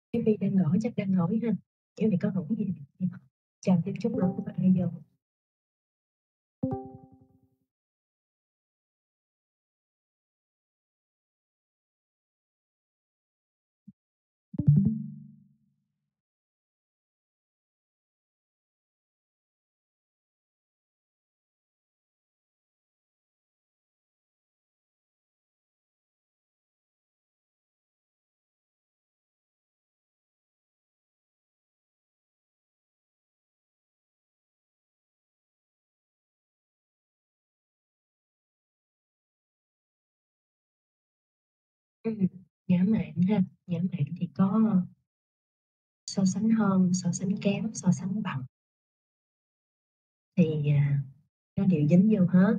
Cái Vi đang gõ chắc đang hỏi ha, kiểu, "Mày có rảnh gì hông?" Chờ thêm chút nữa tụi bay vô. Ừm, ngã mạn ha, ngã mạn thì có so sánh hơn, so sánh kém, so sánh bằng thì, nó đều dính vô hết.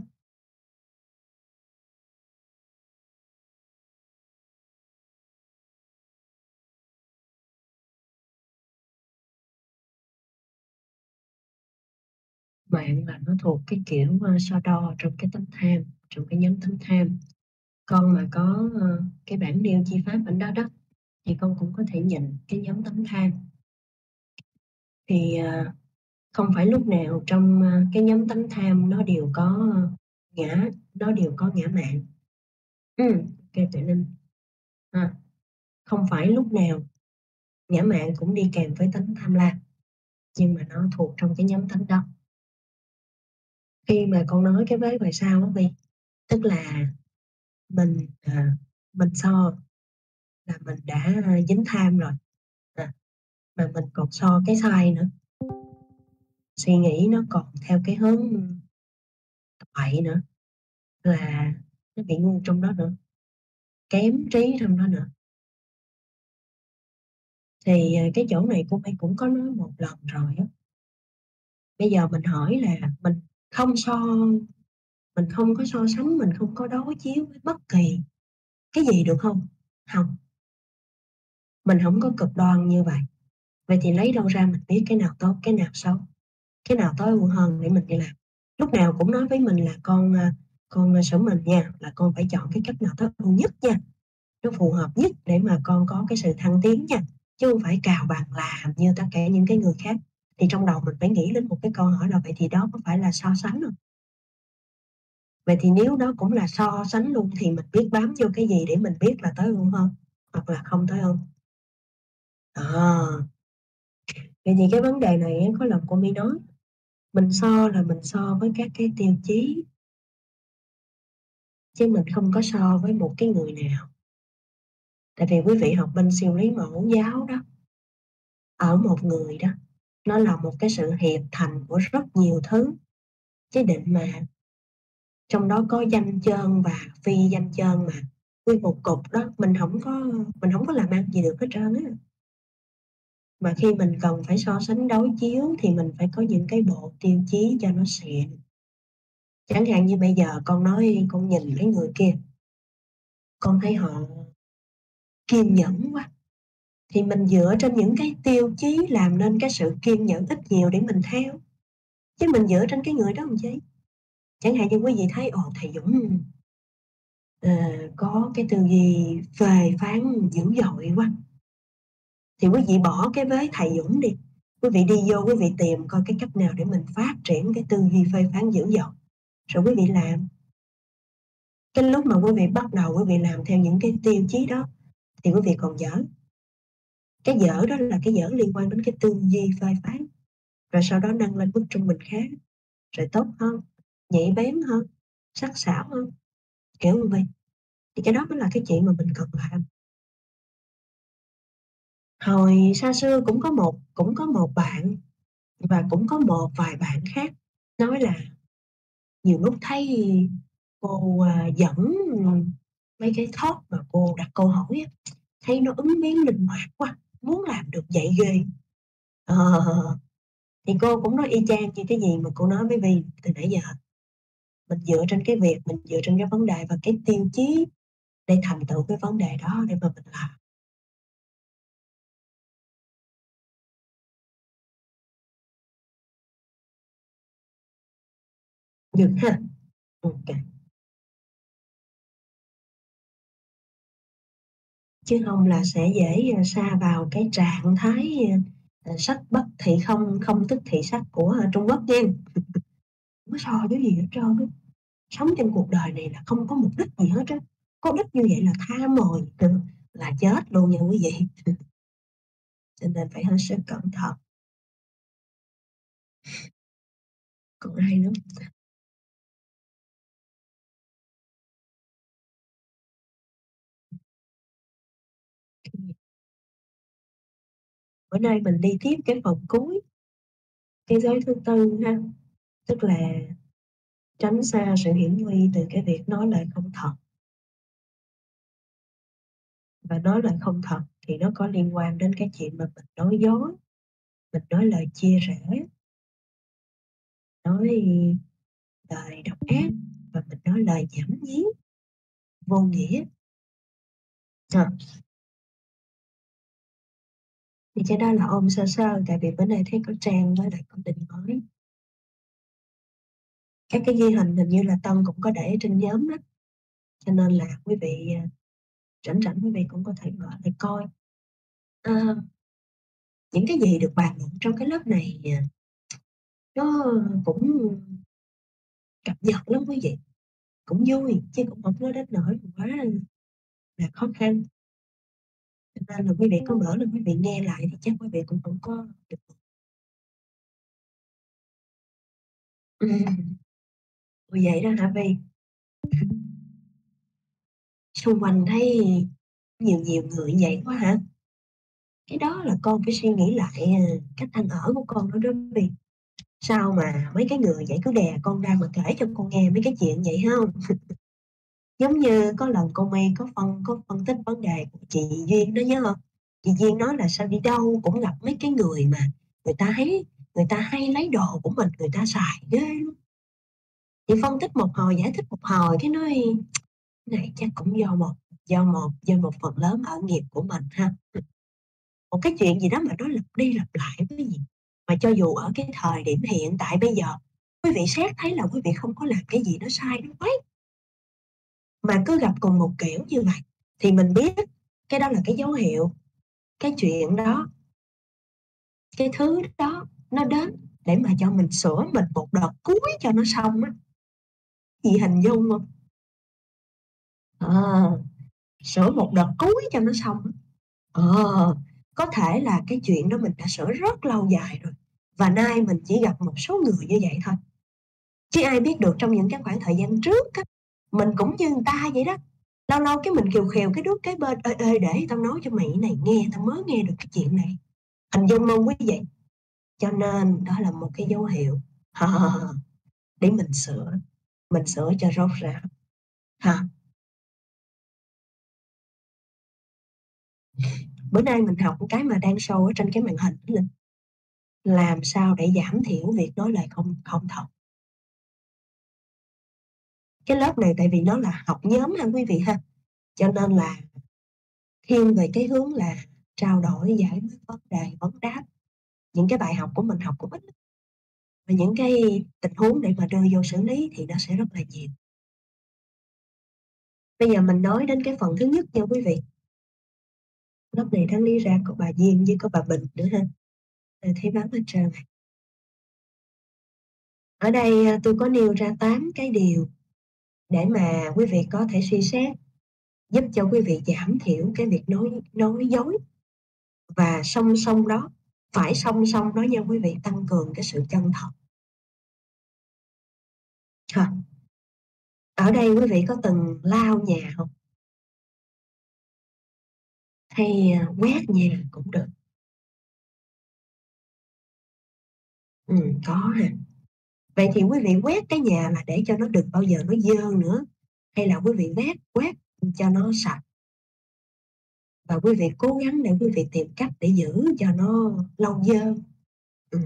Mạn là nó thuộc cái kiểu, so đo trong cái tấm tham, trong cái nhóm tấm tham. Con mà có, cái bảng nêu chi pháp ở đó đó, thì con cũng có thể nhìn cái nhóm tấm tham. Thì, không phải lúc nào trong, cái nhóm tấm tham nó đều có, nó đều có ngã mạn. Ô Tuệ Linh. À, không phải lúc nào ngã mạn cũng đi kèm với tánh tham lam, nhưng mà nó thuộc trong cái nhóm tánh đó. Khi mà con nói cái vế ngoài sau á Vi, tức là mình, mình so là mình đã, dính tham rồi, à, mà mình còn so cái sai nữa, suy nghĩ nó còn theo cái hướng bậy nữa, là nó bị ngu trong đó nữa, kém trí trong đó nữa. Thì, cái chỗ này cô May cũng có nói một lần rồi á, bây giờ mình hỏi là không so mình không có so sánh, mình không có đối chiếu với bất kỳ cái gì được hông? Hông, mình hổng có cực đoan như vậy. Vậy thì lấy đâu ra mình biết cái nào tốt, cái nào xấu, cái nào tối ưu hơn để mình đi làm? Lúc nào cũng nói với mình là con sửa mình nha, là con phải chọn cái cách nào tối ưu nhất nha, nó phù hợp nhất để mà con có cái sự thăng tiến nha, chứ hông phải cào bằng làm như tất cả những cái người khác. Thì trong đầu mình phải nghĩ đến một cái câu hỏi là vậy thì đó có phải là so sánh hông? Vậy thì nếu đó cũng là so sánh luôn thì mình biết bám vô cái gì để mình biết là tối ưu hơn hoặc là không tối ưu? Ờ, vậy thì cái vấn đề này á có lần cô mới nói, mình so là mình so với các cái tiêu chí, chứ mình không có so với một cái người nào. Tại vì quý vị học bên siêu lý mẫu giáo đó, ở một người đó, nó là một cái sự hiệp thành của rất nhiều thứ, chứ định mà trong đó có danh chơn và phi danh chơn mà, nguyên một cục đó mình hổng có làm ăn gì được hết trơn á. Mà khi mình cần phải so sánh đối chiếu thì mình phải có những cái bộ tiêu chí cho nó xịn. Chẳng hạn như bây giờ con nói con nhìn mấy người kia, con thấy họ kiên nhẫn quá, thì mình dựa trên những cái tiêu chí làm nên cái sự kiên nhẫn ít nhiều để mình theo, chứ mình dựa trên cái người đó làm chi. Chẳng hạn như quý vị thấy, thầy Dũng, ờ, có cái tư duy phê phán dữ dội quá, thì quý vị bỏ cái vế thầy Dũng đi, quý vị đi vô quý vị tìm coi cái cách nào để mình phát triển cái tư duy phê phán dữ dội, rồi quý vị làm. Cái lúc mà quý vị bắt đầu quý vị làm theo những cái tiêu chí đó thì quý vị còn dở, cái dở đó là cái dở liên quan đến cái tư duy phê phán, rồi sau đó nâng lên mức trung bình khá, rồi tốt hơn, nhạy bén hơn, sắc sảo hơn, kiểu như vậy. Thì cái đó mới là cái chuyện mà mình cần làm. Hồi xa xưa cũng có một bạn và cũng có một vài bạn khác nói là nhiều lúc thấy cô, dẫn mấy cái talk mà cô đặt câu hỏi á, thấy nó ứng biến linh hoạt quá, muốn làm được vậy ghê. Ờ, thì cô cũng nói y chang như cái gì mà cô nói với Vi từ nãy giờ, mình dựa trên cái việc, mình dựa trên cái vấn đề và cái tiêu chí để thành tựu cái vấn đề đó để mà mình làm được ha. Ô kê. chứ hông là sẽ dễ, sa vào cái trạng thái, sắc bất thị không, không tức thị sắc của, Trung Quốc nghen. Hổng có so đứa gì hết trơn á. Sống trên cuộc đời này là không có mục đích gì hết á, có đích như vậy là tha mồi là chết luôn nha quý vị, cho nên phải hết sức cẩn thận. Còn ai nữa hông ta? Bữa nay mình đi tiếp cái phần cuối, cái giới thứ tư ha, tức là tránh xa sự hiểm nguy từ cái việc nói lời không thật. Và nói lời không thật thì nó có liên quan đến cái chuyện mà mình nói dối, mình nói lời chia rẽ, nói lời độc ác và mình nói lời nhảm nhí, vô nghĩa. Ờ, thì cái đó là ôm sơ sơ, tại vì bữa nay thấy có Trang với lại con Định nói. Các cái ghi hình hình như là Tân cũng có để ở trên nhóm đó, cho nên là quý vị, rảnh rảnh quý vị cũng có thể mở để coi. Ờ, những cái gì được bàn luận trong cái lớp này, nó cũng cập nhật lắm quý vị, cũng vui chứ cũng hổng có đến nỗi quá là khó khăn. Cho nên là quý vị có mở lên quý vị nghe lại thì chắc quý vị cũng hổng có được ừm, ồ, vậy đó hả Vy? Xung quanh thấy nhiều nhiều người vậy quá hả? Cái đó là con phải suy nghĩ lại, cách ăn ở của con nữa đó Vy. Sao mà mấy cái người vậy cứ đè con ra mà kể cho con nghe mấy cái chuyện vậy ha hông? Giống như có lần cô My có phân tích vấn đề của chị Duyên đó nhớ hông? Chị Duyên nói là sao đi đâu cũng gặp mấy cái người mà người ta hay lấy đồ của mình người ta xài ghê lắm. Chị phân tích một hồi, giải thích một hồi cái nói cái này chắc cũng do một phần lớn ở nghiệp của mình ha. Một cái chuyện gì đó mà nó lặp đi lặp lại quý vị, mà cho dù ở cái thời điểm hiện tại bây giờ, quý vị xét thấy là quý vị không có làm cái gì nó sai nó mấy, mà cứ gặp cùng một kiểu như vậy, thì mình biết cái đó là cái dấu hiệu, cái chuyện đó, cái thứ đó nó đến để mà cho mình sửa mình một đợt cuối cho nó xong á. Chị hình dung hông? Ờ, sửa một đợt cuối cho nó xong á. Có thể là cái chuyện đó mình đã sửa rất lâu dài rồi, và nay mình chỉ gặp một số người như vậy thôi. Chứ ai biết được trong những cái khoảng thời gian trước á, mình cũng như người ta vậy đó. Lâu lâu cái mình khều khều cái đứa kế bên: "Ê, ê, để tao nói cho mày cái này nghe, tao mới nghe được cái chuyện này." Hình dung hông quý vị? Cho nên đó là một cái dấu hiệu để mình sửa cho rốt ráo ha. Bữa nay mình học một cái mà đang show ở trên cái màn hình á Linh, làm sao để giảm thiểu việc nói lời không không thật. Cái lớp này tại vì nó là học nhóm ha quý vị ha, cho nên là thiên về cái hướng là trao đổi, giải quyết vấn đề, vấn đáp, những cái bài học của mình học cũng ít lắm, và những cái tình huống để mà đưa vô xử lý thì nó sẽ rất là nhiều. Bây giờ mình nói đến cái phần thứ nhất nha quý vị. Lớp này đáng lý ra có bà Duyên với có bà Bình nữa ha, thấy vắng hết trơn à. Ở đây, tôi có nêu ra 8 cái điều để mà quý vị có thể suy xét, giúp cho quý vị giảm thiểu cái việc nói dối và song song đó, phải song song đó nha quý vị, tăng cường cái sự chân thật. Ha, ở đây quý vị có từng lau nhà hông? Hay, quét nhà cũng được. Có ha. Vậy thì quý vị quét cái nhà là để cho nó đừng bao giờ nó dơ nữa, hay là quý vị quét quét cho nó sạch và quý vị cố gắng để quý vị tìm cách để giữ cho nó lâu dơ? Ừm,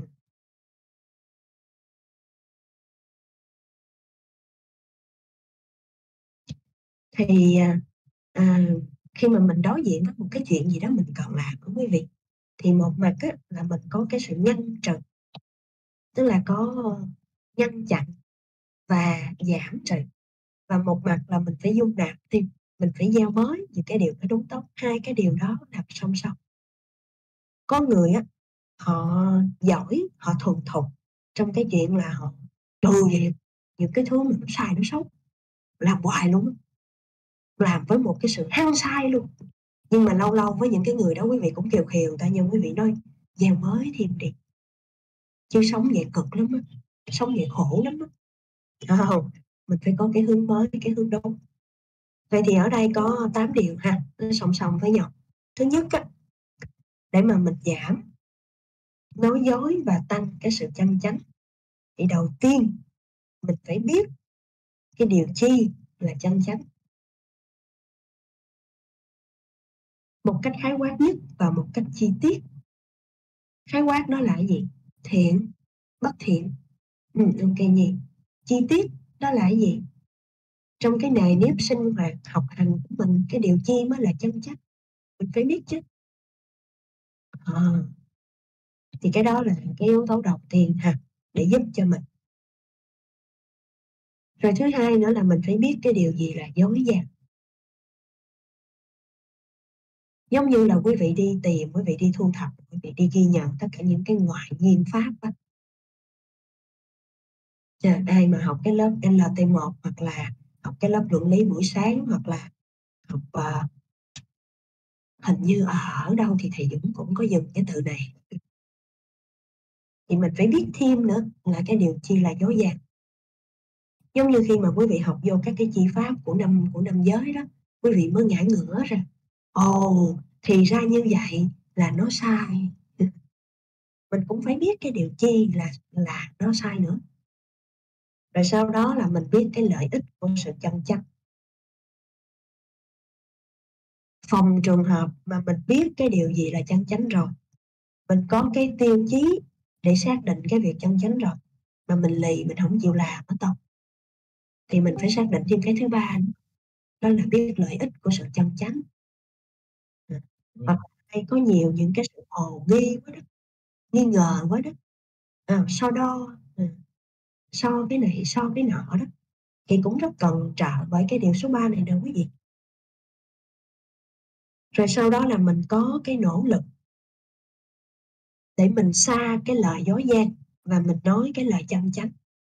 thì, à, khi mà mình đối diện với một cái chuyện gì đó mình cần làm á quý vị, thì một mặt á là mình có cái sự ngăn trực, tức là có ngăn chặn và giảm trừ, và một mặt là mình phải dung nạp thêm. mình phải gieo mới những cái điều nó đúng tốt, hai cái điều đó nằm song song. Có người á, họ giỏi, họ thuần thục trong cái chuyện là họ trù về những cái thứ mà nó sai, nó xấu, làm hoài luôn á, làm với một cái sự hăng say luôn. Nhưng mà lâu lâu với những cái người đó quý vị cũng khều khều người ta, nhưng quý vị nói gieo mới thêm đi, chứ sống vậy cực lắm á, sống vậy khổ lắm á, phải hông? Mình phải có cái hướng mới, cái hướng đúng. Vậy thì ở đây có 8 điều ha, nó song song với nhau. Thứ nhất á, để mà mình giảm nói dối và tăng cái sự chân chánh, thì đầu tiên mình phải biết cái điều chi là chân chánh, một cách khái quát nhất và một cách chi tiết. Khái quát đó là cái gì? Thiện, bất thiện. Ô nhi. Chi tiết đó là cái gì? Trong cái nề nếp sinh hoạt, học hành của mình, cái điều chi mới là chân chánh, mình phải biết chứ. Ờ, thì cái đó là cái yếu tố đầu tiên ha, để giúp cho mình. Rồi thứ hai nữa là mình phải biết cái điều gì là dối gian. Giống như là quý vị đi tìm, quý vị đi thu thập, quý vị đi ghi nhận tất cả những cái ngoại nhiên pháp á. Ai mà học cái lớp LT1 hoặc là học cái lớp luận lý buổi sáng hoặc là học, hình như ở đâu thì thầy Dũng cũng có dùng cái từ này, thì mình phải biết thêm nữa là cái điều chi là dối gian. Giống như khi mà quý vị học vô các cái chi pháp của năm giới đó, quý vị mới ngã ngửa ra, ồ, thì ra như vậy là nó sai. Mình cũng phải biết cái điều chi là nó sai nữa. Rồi sau đó là mình biết cái lợi ích của sự chân chánh. Phòng trường hợp mà mình biết cái điều gì là chân chánh rồi, mình có cái tiêu chí để xác định cái việc chân chánh rồi, mà mình lì mình hổng chịu làm á to, thì mình phải xác định thêm cái thứ ba nữa, đó là biết lợi ích của sự chân chánh. Ờ, hoặc hay có nhiều những cái sự hồ nghi quá đó, nghi ngờ quá đó, so đo, so cái này so cái nọ đó, thì cũng rất cần trợ bởi cái điều số 3 này nè quý vị. Rồi sau đó là mình có cái nỗ lực để mình xa cái lời dối gian và mình nói cái lời chân chánh.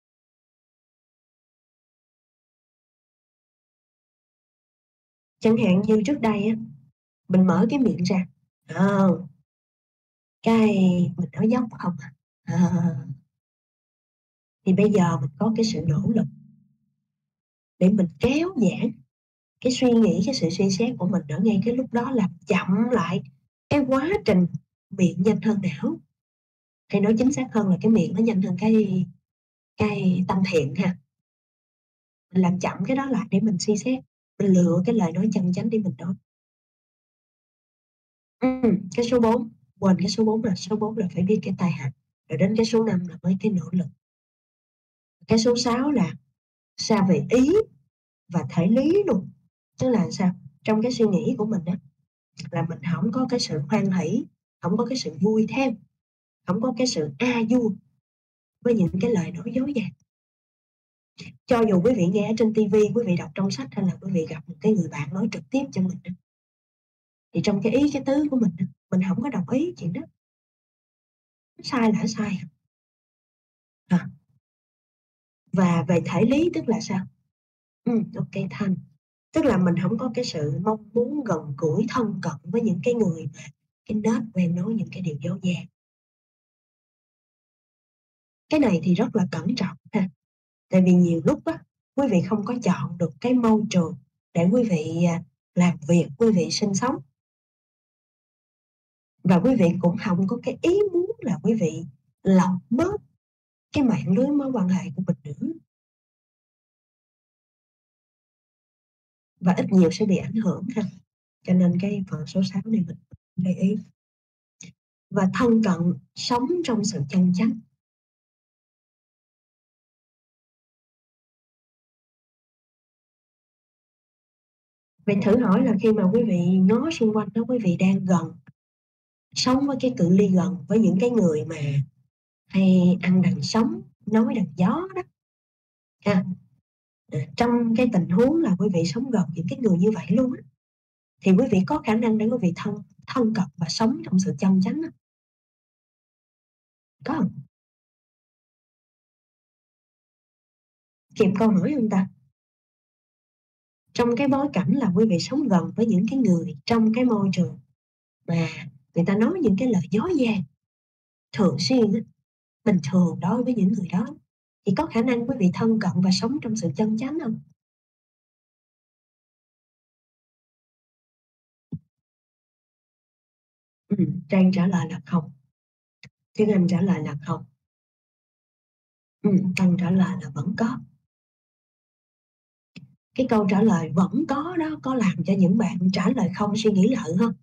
Chẳng hạn như trước đây á, mình mở cái miệng ra, ờ, cái mình nói dốc không à, thì bây giờ mình có cái sự nỗ lực để mình kéo giãn cái suy nghĩ, cái sự suy xét của mình ở ngay cái lúc đó, làm chậm lại cái quá trình miệng nhanh hơn não. Hay nói chính xác hơn là cái miệng nó nhanh hơn cái tâm thiện ha. Mình làm chậm cái đó lại để mình suy xét, mình lựa cái lời nói chân chánh để mình nói. Cái số 4 quên cái số 4 rồi, số 4 là phải biết cái tai hại, rồi đến cái số 5 là mới cái nỗ lực. Cái số 6 là xa về ý và thể lý luôn, tức là sao? Trong cái suy nghĩ của mình á, là mình hổng có cái sự hoan hỷ, hổng có cái sự vui theo, hổng có cái sự du với những cái lời nói dối gạt. Cho dù quý vị nghe ở trên ti vi, quý vị đọc trong sách hay là quý vị gặp một cái người bạn nói trực tiếp cho mình á, thì trong cái ý cái tứ của mình á, mình hổng có đồng ý chuyện đó, sai là sai à. À, và về thể lý tức là sao? Ô kê thanh, tức là mình hổng có cái sự mong muốn gần gũi, thân cận với những cái người mà cái nết quen nói những cái điều dối gian. Cái này thì rất là cẩn trọng ha, tại vì nhiều lúc á, quý vị không có chọn được cái môi trường để quý vị, làm việc, quý vị sinh sống. Và quý vị cũng hông có cái ý muốn là quý vị lọc bớt cái mạng lưới mối quan hệ của mình nữa, và ít nhiều sẽ bị ảnh hưởng ha. Cho nên cái phần số 6 này mình để ý. Và thân cận, sống trong sự chân chánh. Vậy thử hỏi là khi mà quý vị ngó xung quanh đó, quý vị đang gần, sống với cái cự ly gần với những cái người mà hay ăn đằng sóng, nói đằng gió đó, ha. Trong cái tình huống là quý vị sống gần những cái người như vậy luôn á, thì quý vị có khả năng để quý vị thân cận và sống trong sự chân chánh á. Có hông? Kịp câu hỏi hông ta? Trong cái bối cảnh là quý vị sống gần với những cái người trong cái môi trường mà người ta nói những cái lời dối gian thường xuyên á, bình thường đối với những người đó, thì có khả năng quý vị thân cận và sống trong sự chân chánh hông? Trang trả lời là không, Tiếng Anh trả lời là không. Tân trả lời là vẫn có. Cái câu trả lời vẫn có đó có làm cho những bạn trả lời không suy nghĩ lại hông?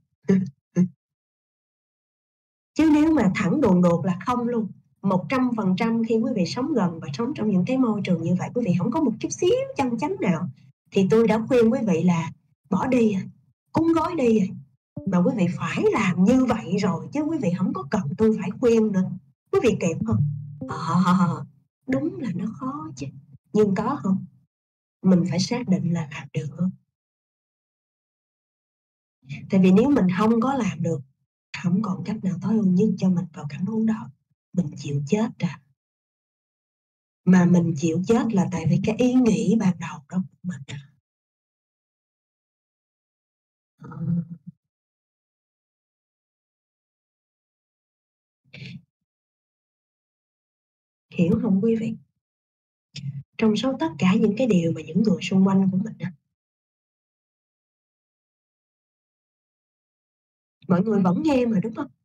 Chứ nếu mà thẳng đùng đột là không luôn, 100% khi quý vị sống gần và sống trong những cái môi trường như vậy, quý vị hổng có một chút xíu chân chánh nào, thì tôi đã khuyên quý vị là bỏ đi rồi, cúng gói đi rồi. Mà quý vị phải làm như vậy rồi chứ quý vị hổng có cần tôi phải khuyên nữa. Quý vị kịp hông? Đúng là nó khó chứ, nhưng có hông? Mình phải xác định là làm được hông? Tại vì nếu mình hông có làm được, hổng còn cách nào tối ưu nhất cho mình vào cảnh huống đó, mình chịu chết à. Mà mình chịu chết là tại vì cái ý nghĩ ban đầu đó của mình à. Ờ, hiểu hông quý vị? Trong số tất cả những cái điều mà những người xung quanh của mình á, mọi người vẫn nghe mà, đúng hông?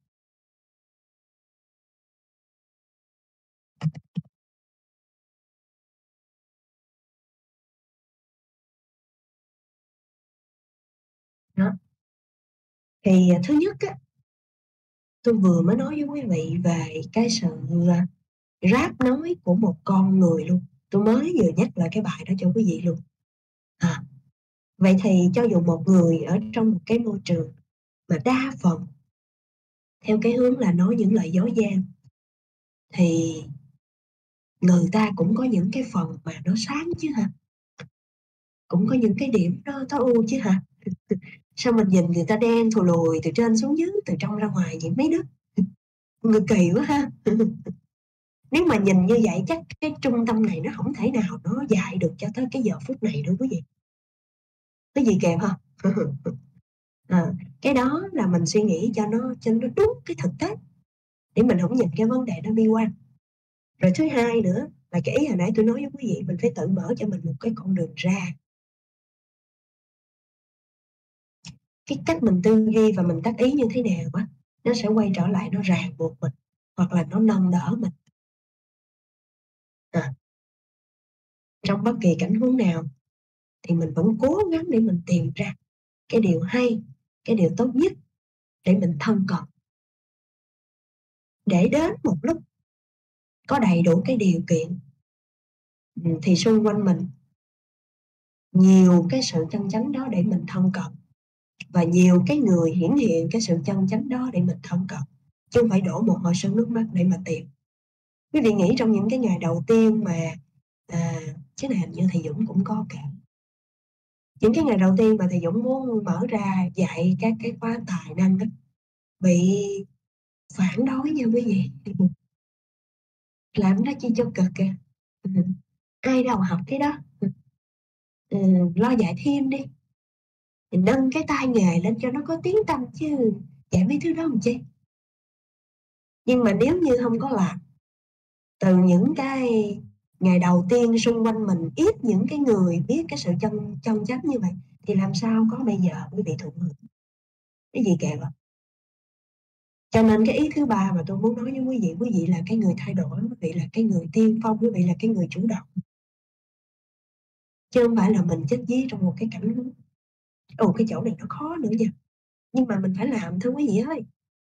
Đó, thì, thứ nhất á, tôi vừa mới nói với quý vị về cái sự, ráp nói của một con người luôn, tôi mới vừa nhắc lại cái bài đó cho quý vị luôn. À, vậy thì cho dù một người ở trong một cái môi trường mà đa phần theo cái hướng là nói những lời dối gian, thì người ta cũng có những cái phần mà nó sáng chứ hả? Cũng có những cái điểm nó tối ưu chứ hả? Sao mình nhìn người ta đen thù lùi từ trên xuống dưới, từ trong ra ngoài vậy mấy đứa? Người kỳ quá ha! Nếu mà nhìn như vậy chắc cái trung tâm này nó hổng thể nào nó dạy được cho tới cái giờ phút này đâu quý vị. Quý vị kèm hông? Cái đó là mình suy nghĩ cho nó đúng cái thực tế, để mình hổng nhìn cái vấn đề nó bi quan. Rồi thứ hai nữa là cái ý hồi nãy tôi nói với quý vị, mình phải tự mở cho mình một cái con đường ra. Cái cách mình tư duy và mình tác ý như thế nào á, nó sẽ quay trở lại nó ràng buộc mình, hoặc là nó nâng đỡ mình. À, trong bất kỳ cảnh huống nào thì mình vẫn cố gắng để mình tìm ra cái điều hay, cái điều tốt nhất để mình thân cận, để đến một lúc có đầy đủ cái điều kiện, thì xung quanh mình nhiều cái sự chân chánh đó để mình thân cận, và nhiều cái người hiển hiện cái sự chân chánh đó để mình thân cận, chứ hông phải đổ mồ hôi sương nước mắt để mà tìm. Quý vị nghĩ trong những cái ngày đầu tiên mà, à, cái này hình như thầy Dũng cũng có kể, những cái ngày đầu tiên mà thầy Dũng muốn mở ra dạy các cái khóa tài năng á, bị phản đối nha quý vị. Làm nó chi cho cực kìa. Ai đâu học cái đó. Lo dạy thêm đi, mình nâng cái tay nghề lên cho nó có tiếng tăm chứ, dạy mấy thứ đó làm chi. Nhưng mà nếu như hông có làm, từ những cái ngày đầu tiên xung quanh mình ít những cái người biết cái sự chân chân chánh như vậy, thì làm sao có bây giờ quý vị thụ hưởng. Cái gì kệ à. Cho nên cái ý thứ ba mà tôi muốn nói với quý vị là cái người thay đổi, quý vị là cái người tiên phong, quý vị là cái người chủ động, chứ hông phải là mình chết dí trong một cái cảnh huống. Cái chỗ này nó khó nữa nha, nhưng mà mình phải làm thôi quý vị ơi.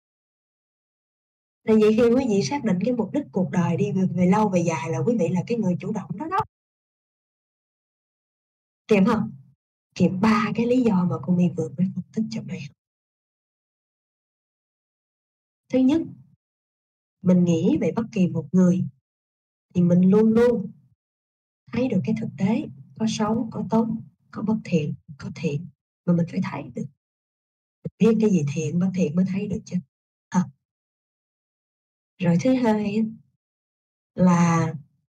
Tại vì khi quý vị xác định cái mục đích cuộc đời đi về về lâu về dài là quý vị là cái người chủ động đó đó. Kịp hông? Kịp 3 cái lý do mà cô My vừa mới phân tích trong này. Thứ nhất, mình nghĩ về bất kỳ một người thì mình luôn luôn thấy được cái thực tế, có xấu, có tốt, có bất thiện, có thiện, mà mình phải thấy được, biết cái gì thiện, bất thiện mới thấy được chứ. Ờ, rồi thứ hai á là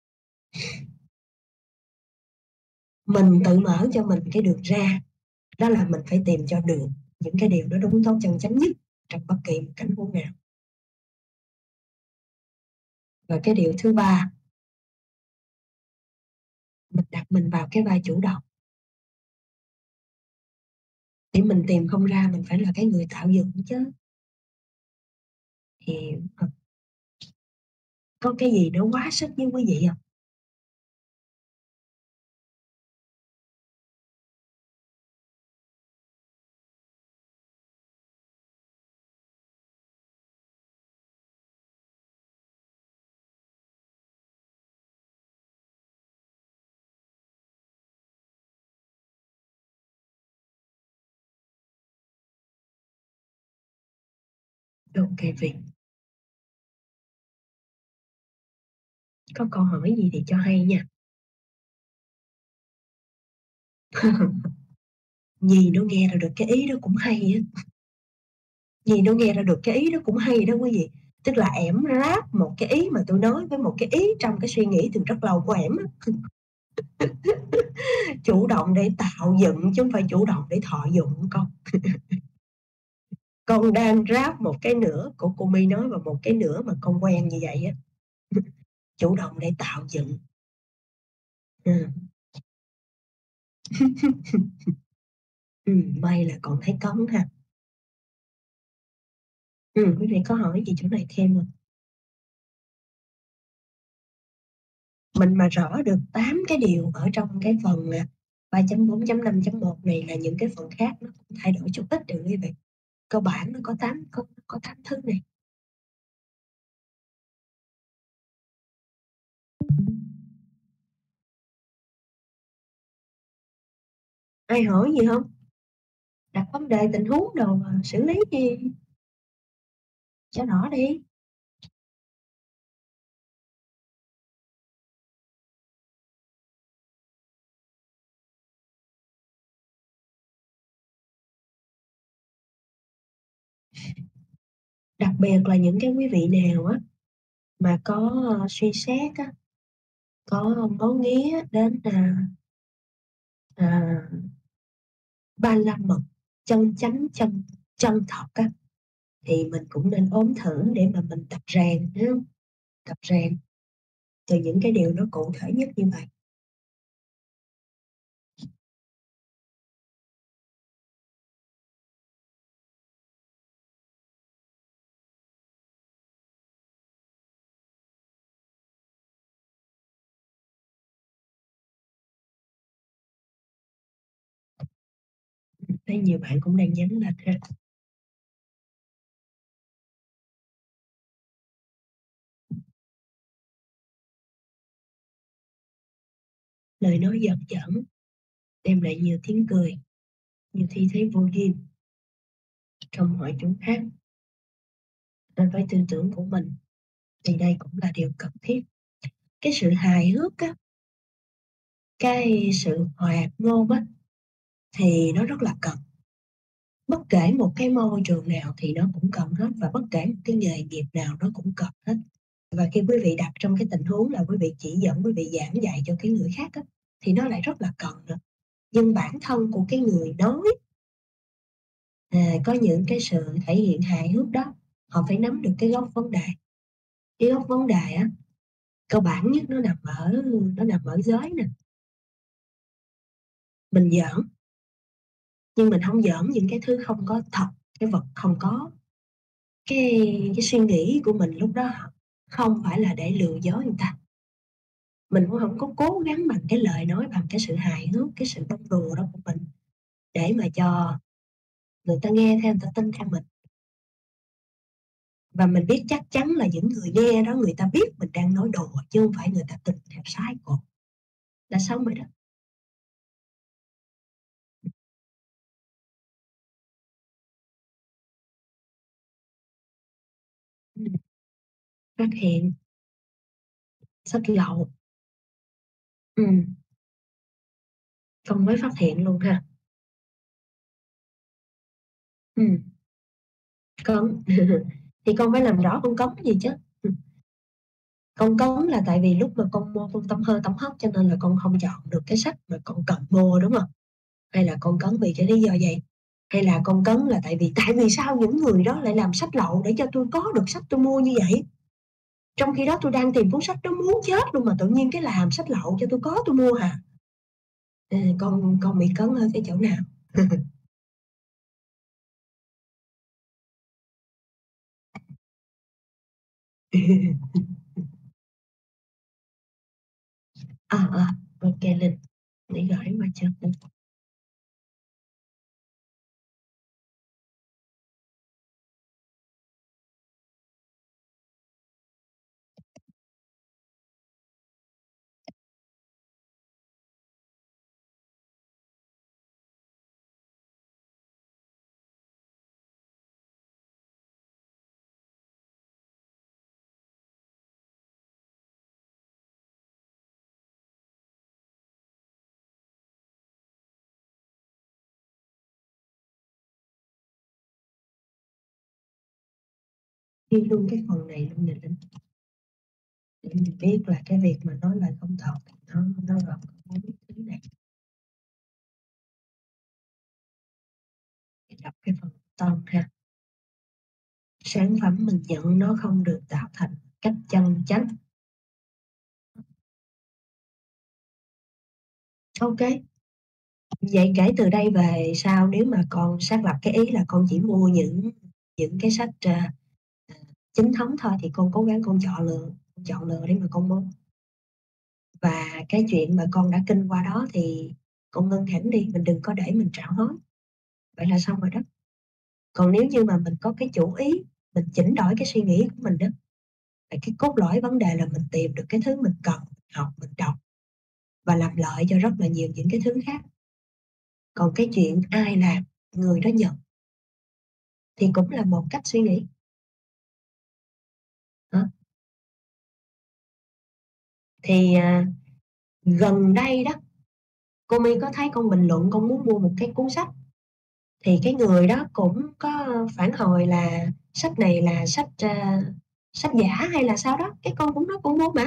mình tự mở cho mình cái đường ra, đó là mình phải tìm cho được những cái điều nó đúng, tốt, chân chánh nhất trong bất kỳ một cảnh huống nào. Và cái điều thứ ba, mình đặt mình vào cái vai chủ động, để mình tìm không ra mình phải là cái người tạo dựng chứ. Thì, có cái gì nó quá sức với quý vị hông? Ô kê Việt, có câu hỏi gì thì cho hay nha. Gì nó nghe ra được cái ý đó cũng hay á, gì nó nghe ra được cái ý đó cũng hay đó quý vị. Tức là ẻm ráp một cái ý mà tôi nói với một cái ý trong cái suy nghĩ từ rất lâu của ẻm á, chủ động để tạo dựng chứ hông phải chủ động để thọ dụng con. Con đang ráp một cái nửa của cô My nói và một cái nửa mà con quen như vậy á, chủ động để tạo dựng. Ừm, may là còn thấy cống ha. Quý vị có hỏi gì chỗ này thêm hông? Mình mà rõ được 8 cái điều ở trong cái phần, 3.4.5.1 này là những cái phần khác nó cũng thay đổi chút ít được quý vị. Cơ bản nó có 8 thứ này. Ai hỏi gì hông? Đặt vấn đề tình huống đồ mà xử lý gì cho rõ đi. Đặc biệt là những cái quý vị nào á mà có, suy xét á, có ngó nghía đến, à, ba la mật, chân chánh, chân chân thật á, thì mình cũng nên ốm thử để mà mình tập rèn, thấy hông? Tập rèn từ những cái điều nó cụ thể nhất như vậy. Thấy nhiều bạn cũng đang nhắn lên ha, lời nói giật giỡn, đem lại nhiều tiếng cười, nhiều khi thấy vô duyên, không hỏi chúng khác, với tư tưởng của mình thì đây cũng là điều cần thiết. Cái sự hài hước á, cái sự hoạt ngôn á, thì nó rất là cần. Bất kể một cái môi trường nào thì nó cũng cần hết và bất kể một cái nghề nghiệp nào nó cũng cần hết. Và khi quý vị đặt trong cái tình huống là quý vị chỉ dẫn, quý vị giảng dạy cho cái người khác á, thì nó lại rất là cần nữa. Nhưng bản thân của cái người nói, có những cái sự thể hiện hài hước đó, họ phải nắm được cái gốc vấn đề. Cái gốc vấn đề á, cơ bản nhất nó nằm ở giới nè, mình giỡn, nhưng mình hông giỡn những cái thứ không có thật, cái vật không có. Cái suy nghĩ của mình lúc đó không phải là để lừa dối người ta, mình cũng hổng có cố gắng bằng cái lời nói, bằng cái sự hài hước, cái sự bông đùa đó của mình để mà cho người ta nghe theo, người ta tin theo mình. Và mình biết chắc chắn là những người nghe đó người ta biết mình đang nói đùa chứ hông phải người ta tin theo sái cổ, đã xong rồi đó. Ừm, phát hiện, xích lậu, ừm, Con mới phát hiện luôn ha. Ừm, con thì con phải làm rõ con cấn gì chứ. Con cấn là tại vì lúc mà con mua con Tâm Hơi Tâm Hóc cho nên là con không chọn được cái sách mà con cần mua, đúng hông? Hay là con cấn vì cái lý do gì? Hay là con cấn là tại vì sao những người đó lại làm sách lậu để cho tui có được sách tui mua như vậy? Trong khi đó tui đang tìm cuốn sách đó muốn chết luôn mà tự nhiên cái làm sách lậu cho tui có tui mua à? Con bị cấn ở cái chỗ nào? Ô kê Linh, để gửi qua cho Linh. Ghi luôn cái phần này luôn nè Linh, để mình biết là cái việc mà nói lời không thật thì nó gồm có 4 thứ này. Mình đọc cái phần ton ha. Sản phẩm mình nhận nó không được tạo thành cách chân chánh. Ô kê, vậy kể từ đây về sau nếu mà con xác lập cái ý là con chỉ mua những cái sách, à, chính thống thôi thì con cố gắng con chọn lựa để mà con mua. Và cái chuyện mà con đã kinh qua đó thì con ngưng hẳn đi, mình đừng có để mình trạo hối, vậy là xong rồi đó. Còn nếu như mà mình có cái chủ ý, mình chỉnh đổi cái suy nghĩ của mình đó, thì cái cốt lõi vấn đề là mình tìm được cái thứ mình cần, học, mình đọc và làm lợi cho rất là nhiều những cái thứ khác. Còn cái chuyện ai làm, người đó nhận thì cũng là một cách suy nghĩ. Đó, thì, gần đây đó, cô My có thấy con bình luận con muốn mua một cái cuốn sách, thì cái người đó cũng có phản hồi là sách này là sách giả hay là sao đó, cái con cũng nói con mua mà.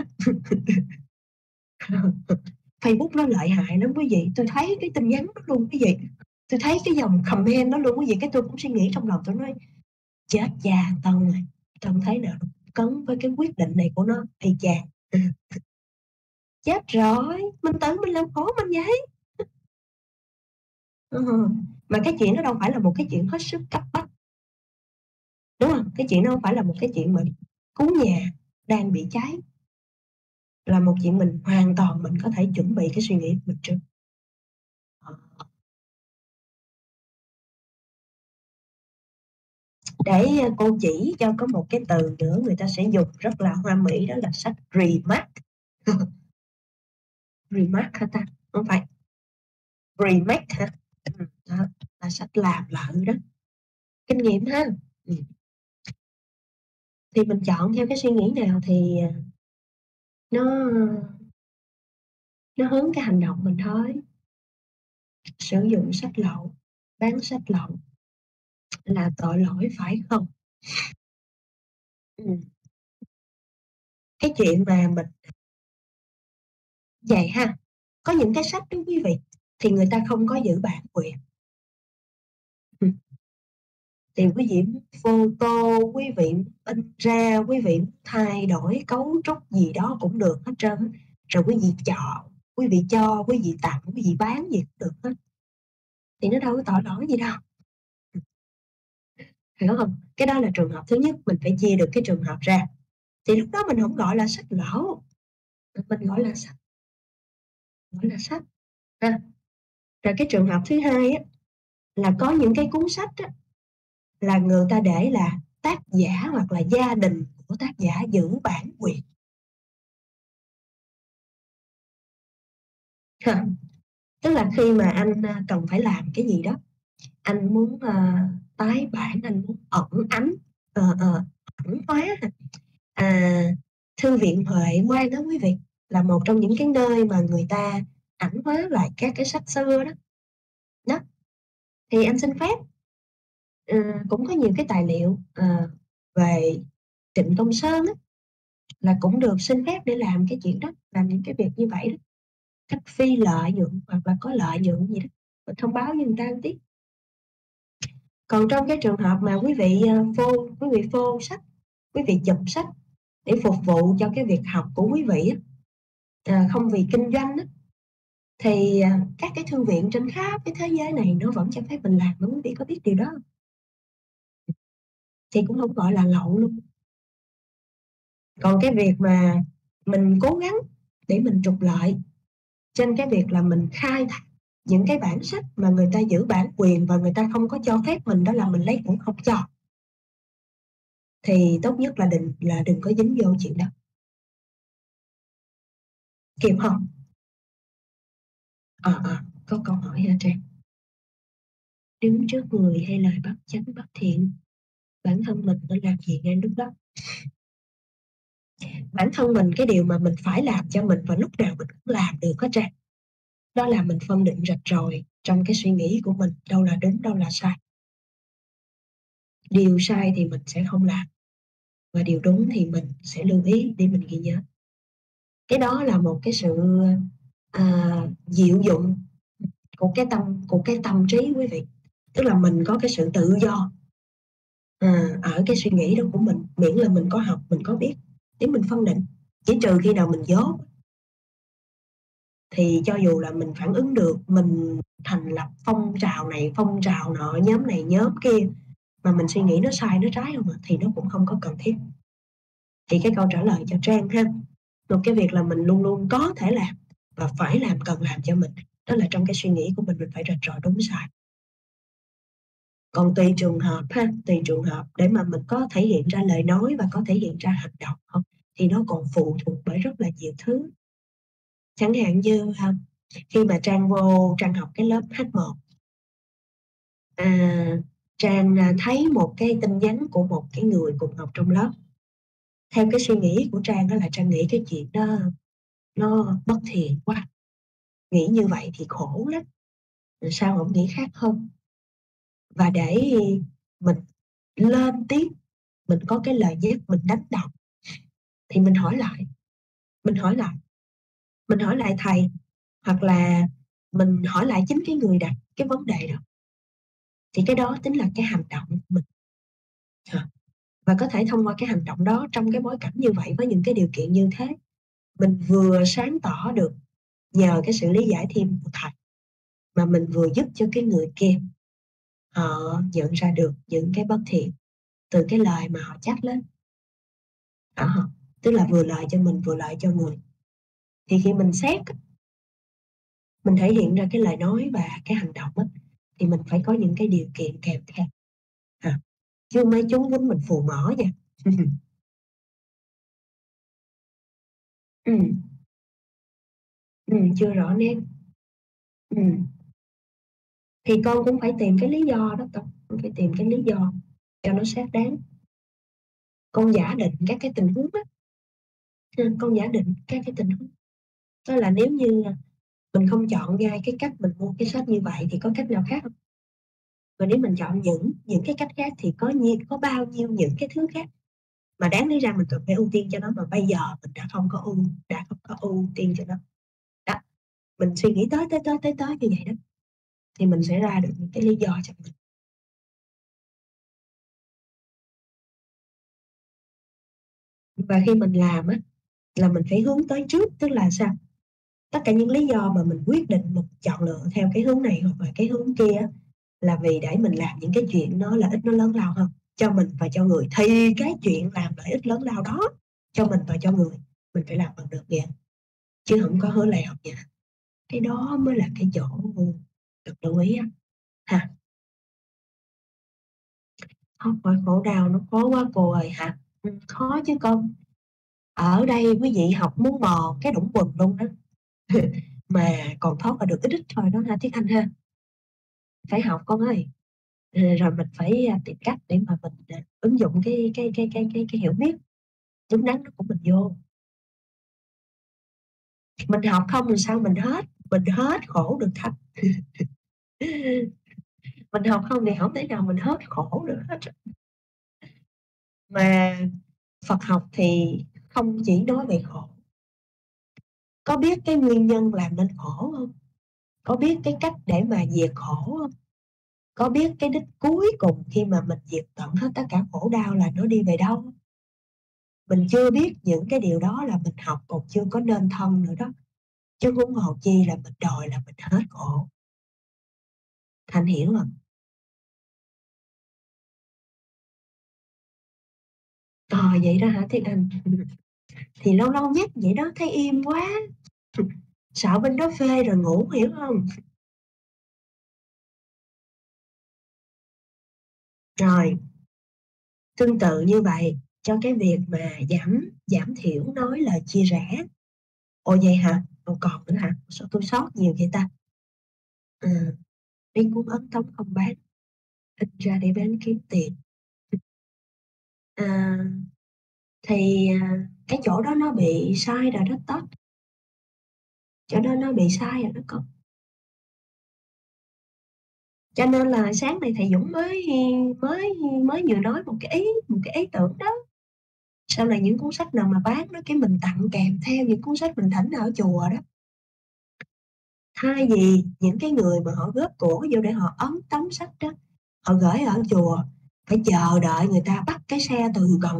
Facebook nó lợi hại lắm quý vị, tôi thấy cái tin nhắn đó luôn quý vị, tôi thấy cái dòng comment đó luôn quý vị, cái tôi cũng suy nghĩ trong lòng tôi nói: "Chết cha Tân rồi, Tân thấy nào nó cấn với cái quyết định này của nó y chang." Chết rồi, mình tự mình làm khổ mình vậy. Ờ, mà cái chuyện đó đâu phải là một cái chuyện hết sức cấp bách, đúng hông? Cái chuyện đó hông phải là một cái chuyện mà cứu nhà đang bị cháy, là một chuyện mình hoàn toàn mình có thể chuẩn bị cái suy nghĩ của mình trước. Ờ, để, cô chỉ cho có một cái từ nữa người ta sẽ dùng rất là hoa mỹ đó là sách remake. Remake hả ta? Hông phải, remake hả? Đó, là sách làm lại đó, kinh nghiệm ha. Ừm, thì mình chọn theo cái suy nghĩ nào thì, nó nó hướng cái hành động mình thôi. Sử dụng sách lậu, bán sách lậu là tội lỗi phải không? Ừm, cái chuyện mà mình vậy ha, có những cái sách đó quý vị, thì người ta không có giữ bản quyền. Ừm, thì quý vị muốn photo, quý vị muốn in ra, quý vị muốn thay đổi cấu trúc gì đó cũng được hết trơn á, rồi quý vị chọn, quý vị cho, quý vị tặng, quý vị bán gì cũng được hết, thì nó đâu có tội lỗi gì đâu, hiểu hông? Cái đó là trường hợp thứ nhất, mình phải chia được cái trường hợp ra, thì lúc đó mình hổng gọi là sách lậu, mình gọi là sách ha. Rồi cái trường hợp thứ hai á, là có những cái cuốn sách á, là người ta để là tác giả hoặc là gia đình của tác giả giữ bản quyền ha. Tức là khi mà anh, cần phải làm cái gì đó, anh muốn, tái bản, anh muốn ẩn ánh, ẩn hóa ha. À, Thư viện Huệ Oan á quý vị, là một trong những cái nơi mà người ta ảnh hóa lại các cái sách xưa đó. Đó, thì anh xin phép, cũng có nhiều cái tài liệu, về Trịnh Công Sơn á, là cũng được xin phép để làm cái chuyện đó, làm những cái việc như vậy đó, cách phi lợi nhuận hoặc là có lợi nhuận gì đó, mình thông báo với người ta một tí. Còn trong cái trường hợp mà quý vị phô sách, quý vị chụp sách để phục vụ cho cái việc học của quý vị á, không vì kinh doanh á, thì các cái thư viện trên khắp cái thế giới này nó vẫn cho phép mình làm, mà quý vị có biết điều đó hông? Thì cũng không gọi là lậu luôn. Còn cái việc mà mình cố gắng để mình trục lợi trên cái việc là mình khai thác những cái bản sách mà người ta giữ bản quyền và người ta không có cho phép mình, đó là mình lấy cũng không cho, thì tốt nhất là đừng có dính vô chuyện đó, kịp hông? Có câu hỏi hả Trang? Đứng trước người hay lời bất chánh bất thiện, bản thân mình nên làm gì ngay lúc đó? Bản thân mình cái điều mà mình phải làm cho mình và lúc nào mình cũng làm được á Trang, đó là mình phân định rạch ròi trong cái suy nghĩ của mình, đâu là đúng, đâu là sai. Điều sai thì mình sẽ không làm, và điều đúng thì mình sẽ lưu ý để mình ghi nhớ. Cái đó là một cái sự, diệu dụng của cái tâm trí quý vị. Tức là mình có cái sự tự do, ở cái suy nghĩ đó của mình, miễn là mình có học, mình có biết để mình phân định. Chỉ trừ khi nào mình dốt thì cho dù là mình phản ứng được, mình thành lập phong trào này, phong trào nọ, nhóm này, nhóm kia, mà mình suy nghĩ nó sai, nó trái hông thì nó cũng không có cần thiết. Thì cái câu trả lời cho Trang ha, một cái việc là mình luôn luôn có thể làm và phải làm, cần làm cho mình, đó là trong cái suy nghĩ của mình phải rạch ròi đúng sai. Còn tùy trường hợp ha, tùy trường hợp để mà mình có thể hiện ra lời nói và có thể hiện ra hành động không, thì nó còn phụ thuộc bởi rất là nhiều thứ. Chẳng hạn như, khi mà Trang học cái lớp H1, à, Trang thấy một cái tin nhắn của một cái người cùng học trong lớp. Theo cái suy nghĩ của Trang đó là Trang nghĩ cái chuyện đó nó bất thiện quá, nghĩ như vậy thì khổ lắm, sao hổng nghĩ khác hơn? Và để mình lên tiếng, mình có cái lời nhắc mình đánh động, thì mình hỏi lại, mình hỏi lại thầy, hoặc là mình hỏi lại chính cái người đặt cái vấn đề đó, thì cái đó chính là cái hành động của mình. Và có thể thông qua cái hành động đó trong cái bối cảnh như vậy với những cái điều kiện như thế, mình vừa sáng tỏ được nhờ cái sự lý giải thêm của thầy, mà mình vừa giúp cho cái người kia họ nhận ra được những cái bất thiện từ cái lời mà họ trách lên. Đó, tức là vừa lợi cho mình, vừa lợi cho người. Thì khi mình xét á, mình thể hiện ra cái lời nói và cái hành động á, thì mình phải có những cái điều kiện kèm theo, à, chứ mấy chú quýnh mình phù mỏ nha. Ừm, chưa rõ nét. Ừm, thì con cũng phải tìm cái lý do đó con phải tìm cái lý do cho nó xác đáng. Con giả định các cái tình huống á, con giả định các cái tình huống. Tức là nếu như, mình không chọn ngay cái cách mình mua cái sách như vậy thì có cách nào khác hông? Và nếu mình chọn những cái cách khác thì có bao nhiêu những cái thứ khác mà đáng lý ra mình cần phải ưu tiên cho nó, mà bây giờ mình đã không có ưu tiên cho nó. Đó, mình suy nghĩ tới như vậy đó, thì mình sẽ ra được những cái lý do cho mình. Và khi mình làm á, là mình phải hướng tới trước, tức là sao? Tất cả những lý do mà mình quyết định mình chọn lựa theo cái hướng này hoặc là cái hướng kia á, là vì để mình làm những cái chuyện nó lợi ích nó lớn lao hơn cho mình và cho người. Thì cái chuyện làm lợi ích lớn lao đó cho mình và cho người, mình phải làm bằng được nha, chứ hổng có hứa lèo nha. Cái đó mới là cái chỗ được lưu ý á, ha. Thoát khỏi khổ đau nó khó quá cô ơi hả? Khó chứ con. Ở đây quý vị học muốn mò cái đũng quần luôn đó, mà còn thoát ra được ít ít thôi đó ha Tuyết Anh ha. Phải học con ơi, rồi mình phải, tìm cách để mà mình, ứng dụng cái hiểu biết đúng đắn đó của mình vô. Mình học không thì sao mình hết, mình hết khổ được thành. Mình học không thì không thể nào mình hết khổ được hết. Mà Phật học thì không chỉ nói về khổ. Có biết cái nguyên nhân làm nên khổ không? Có biết cái cách để mà diệt khổ không? Có biết cái đích cuối cùng khi mà mình diệt tận hết tất cả khổ đau là nó đi về đâu? Mình chưa biết những cái điều đó là mình học còn chưa có nên thân nữa đó. Chứ huống hồ chi là mình đòi là mình hết khổ. Thành hiểu không? Vậy đó hả Thiết Anh? Thì lâu lâu nhắc vậy đó, thấy im quá. Sợ bên đó phê rồi ngủ, hiểu không? Rồi, tương tự như vậy cho cái việc mà giảm giảm thiểu nói lời chia rẽ. Ồ vậy hả? Ồ còn nữa hả? Sao tôi sót nhiều vậy ta? Ừ, đi cuốn ấn tống không bán, in ra để bán kiếm tiền. À, thì cái chỗ đó nó bị sai rồi đó Tất. Chỗ đó nó bị sai rồi đó con. Cho nên là sáng nay thầy Dũng mới mới mới vừa nói một cái ý tưởng đó. Sau này những cuốn sách nào mà bán đó cái mình tặng kèm theo những cuốn sách mình thỉnh ở chùa đó. Thay vì những cái người mà họ góp của vô để họ ấn tống sách đó, họ gửi ở chùa, phải chờ đợi người ta bắt cái xe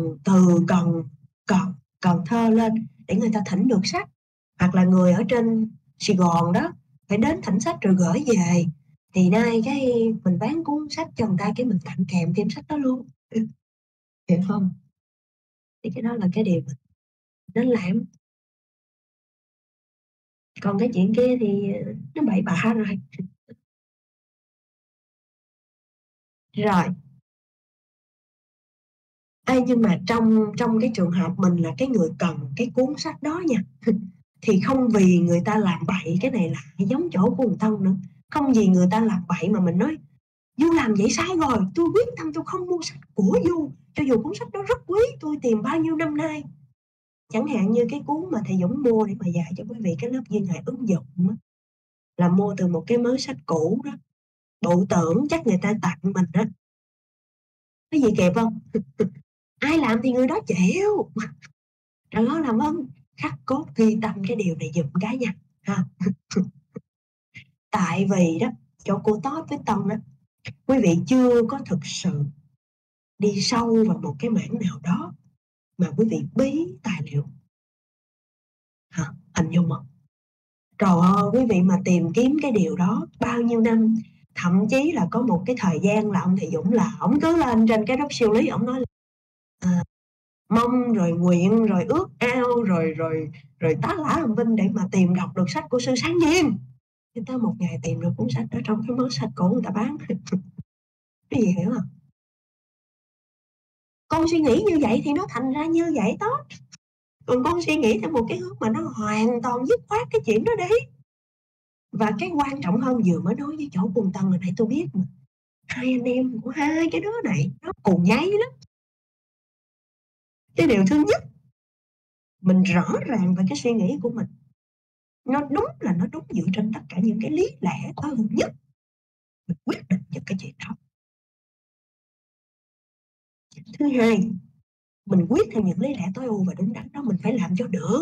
từ Cần Thơ lên để người ta thỉnh được sách, hoặc là người ở trên Sài Gòn đó phải đến thỉnh sách rồi gửi về, thì nay cái mình bán cuốn sách cho người ta cái mình tặng kèm thêm sách đó luôn. Hiểu không? Thì cái đó là cái điều mình nên làm. Còn cái chuyện kia thì nó bậy bạ rồi. Rồi. Ê, nhưng mà trong trong cái trường hợp mình là cái người cần cái cuốn sách đó nha, thì không vì người ta làm bậy cái này là giống chỗ của người Tân nữa. Không vì người ta làm bậy mà mình nói Du làm vậy sai rồi, tôi quyết tâm tôi không mua sách của Du, cho dù cuốn sách đó rất quý, tôi tìm bao nhiêu năm nay. Chẳng hạn như cái cuốn mà thầy Dũng mua để mà dạy cho quý vị cái lớp duyên hải ứng dụng á, là mua từ một cái mớ sách cũ đó. Bộ tưởng chắc người ta tặng mình đó. Cái gì kịp không? Ai làm thì người đó chịu. Đó làm ơn khắc cốt ghi tâm cái điều này giùm cái nha ha. Tại vì đó, chỗ cô Tót với Tân á, quý vị chưa có thực sự đi sâu vào một cái mảng nào đó mà quý vị bí tài liệu hả, hình dung không? Trời ơi, quý vị mà tìm kiếm cái điều đó bao nhiêu năm, thậm chí là có một cái thời gian là ông thầy Dũng là ổng cứ lên trên cái group siêu lý ổng nói là mong rồi nguyện rồi ước ao rồi tá lả hồng vinh để mà tìm đọc được sách của sư Sáng Diên. Cho tới một ngày tìm được cuốn sách đó trong cái mớ sách cũ người ta bán. Cái gì hiểu không? Con suy nghĩ như vậy thì nó thành ra như vậy đó. Còn con suy nghĩ theo một cái hướng mà nó hoàn toàn dứt khoát cái chuyện đó đi. Và cái quan trọng hơn vừa mới nói với chỗ cùng Tân hồi nãy tôi biết mà. Hai anh em của hai cái đứa này nó cùng nháy lắm. Cái điều thứ nhất, mình rõ ràng về cái suy nghĩ của mình. Nó đúng là nó đúng dựa trên tất cả những cái lý lẽ tối hữu nhất. Mình quyết định cho cái chuyện đó. Thứ hai, mình quyết theo những lý lẽ tối ưu và đúng đắn đó mình phải làm cho được.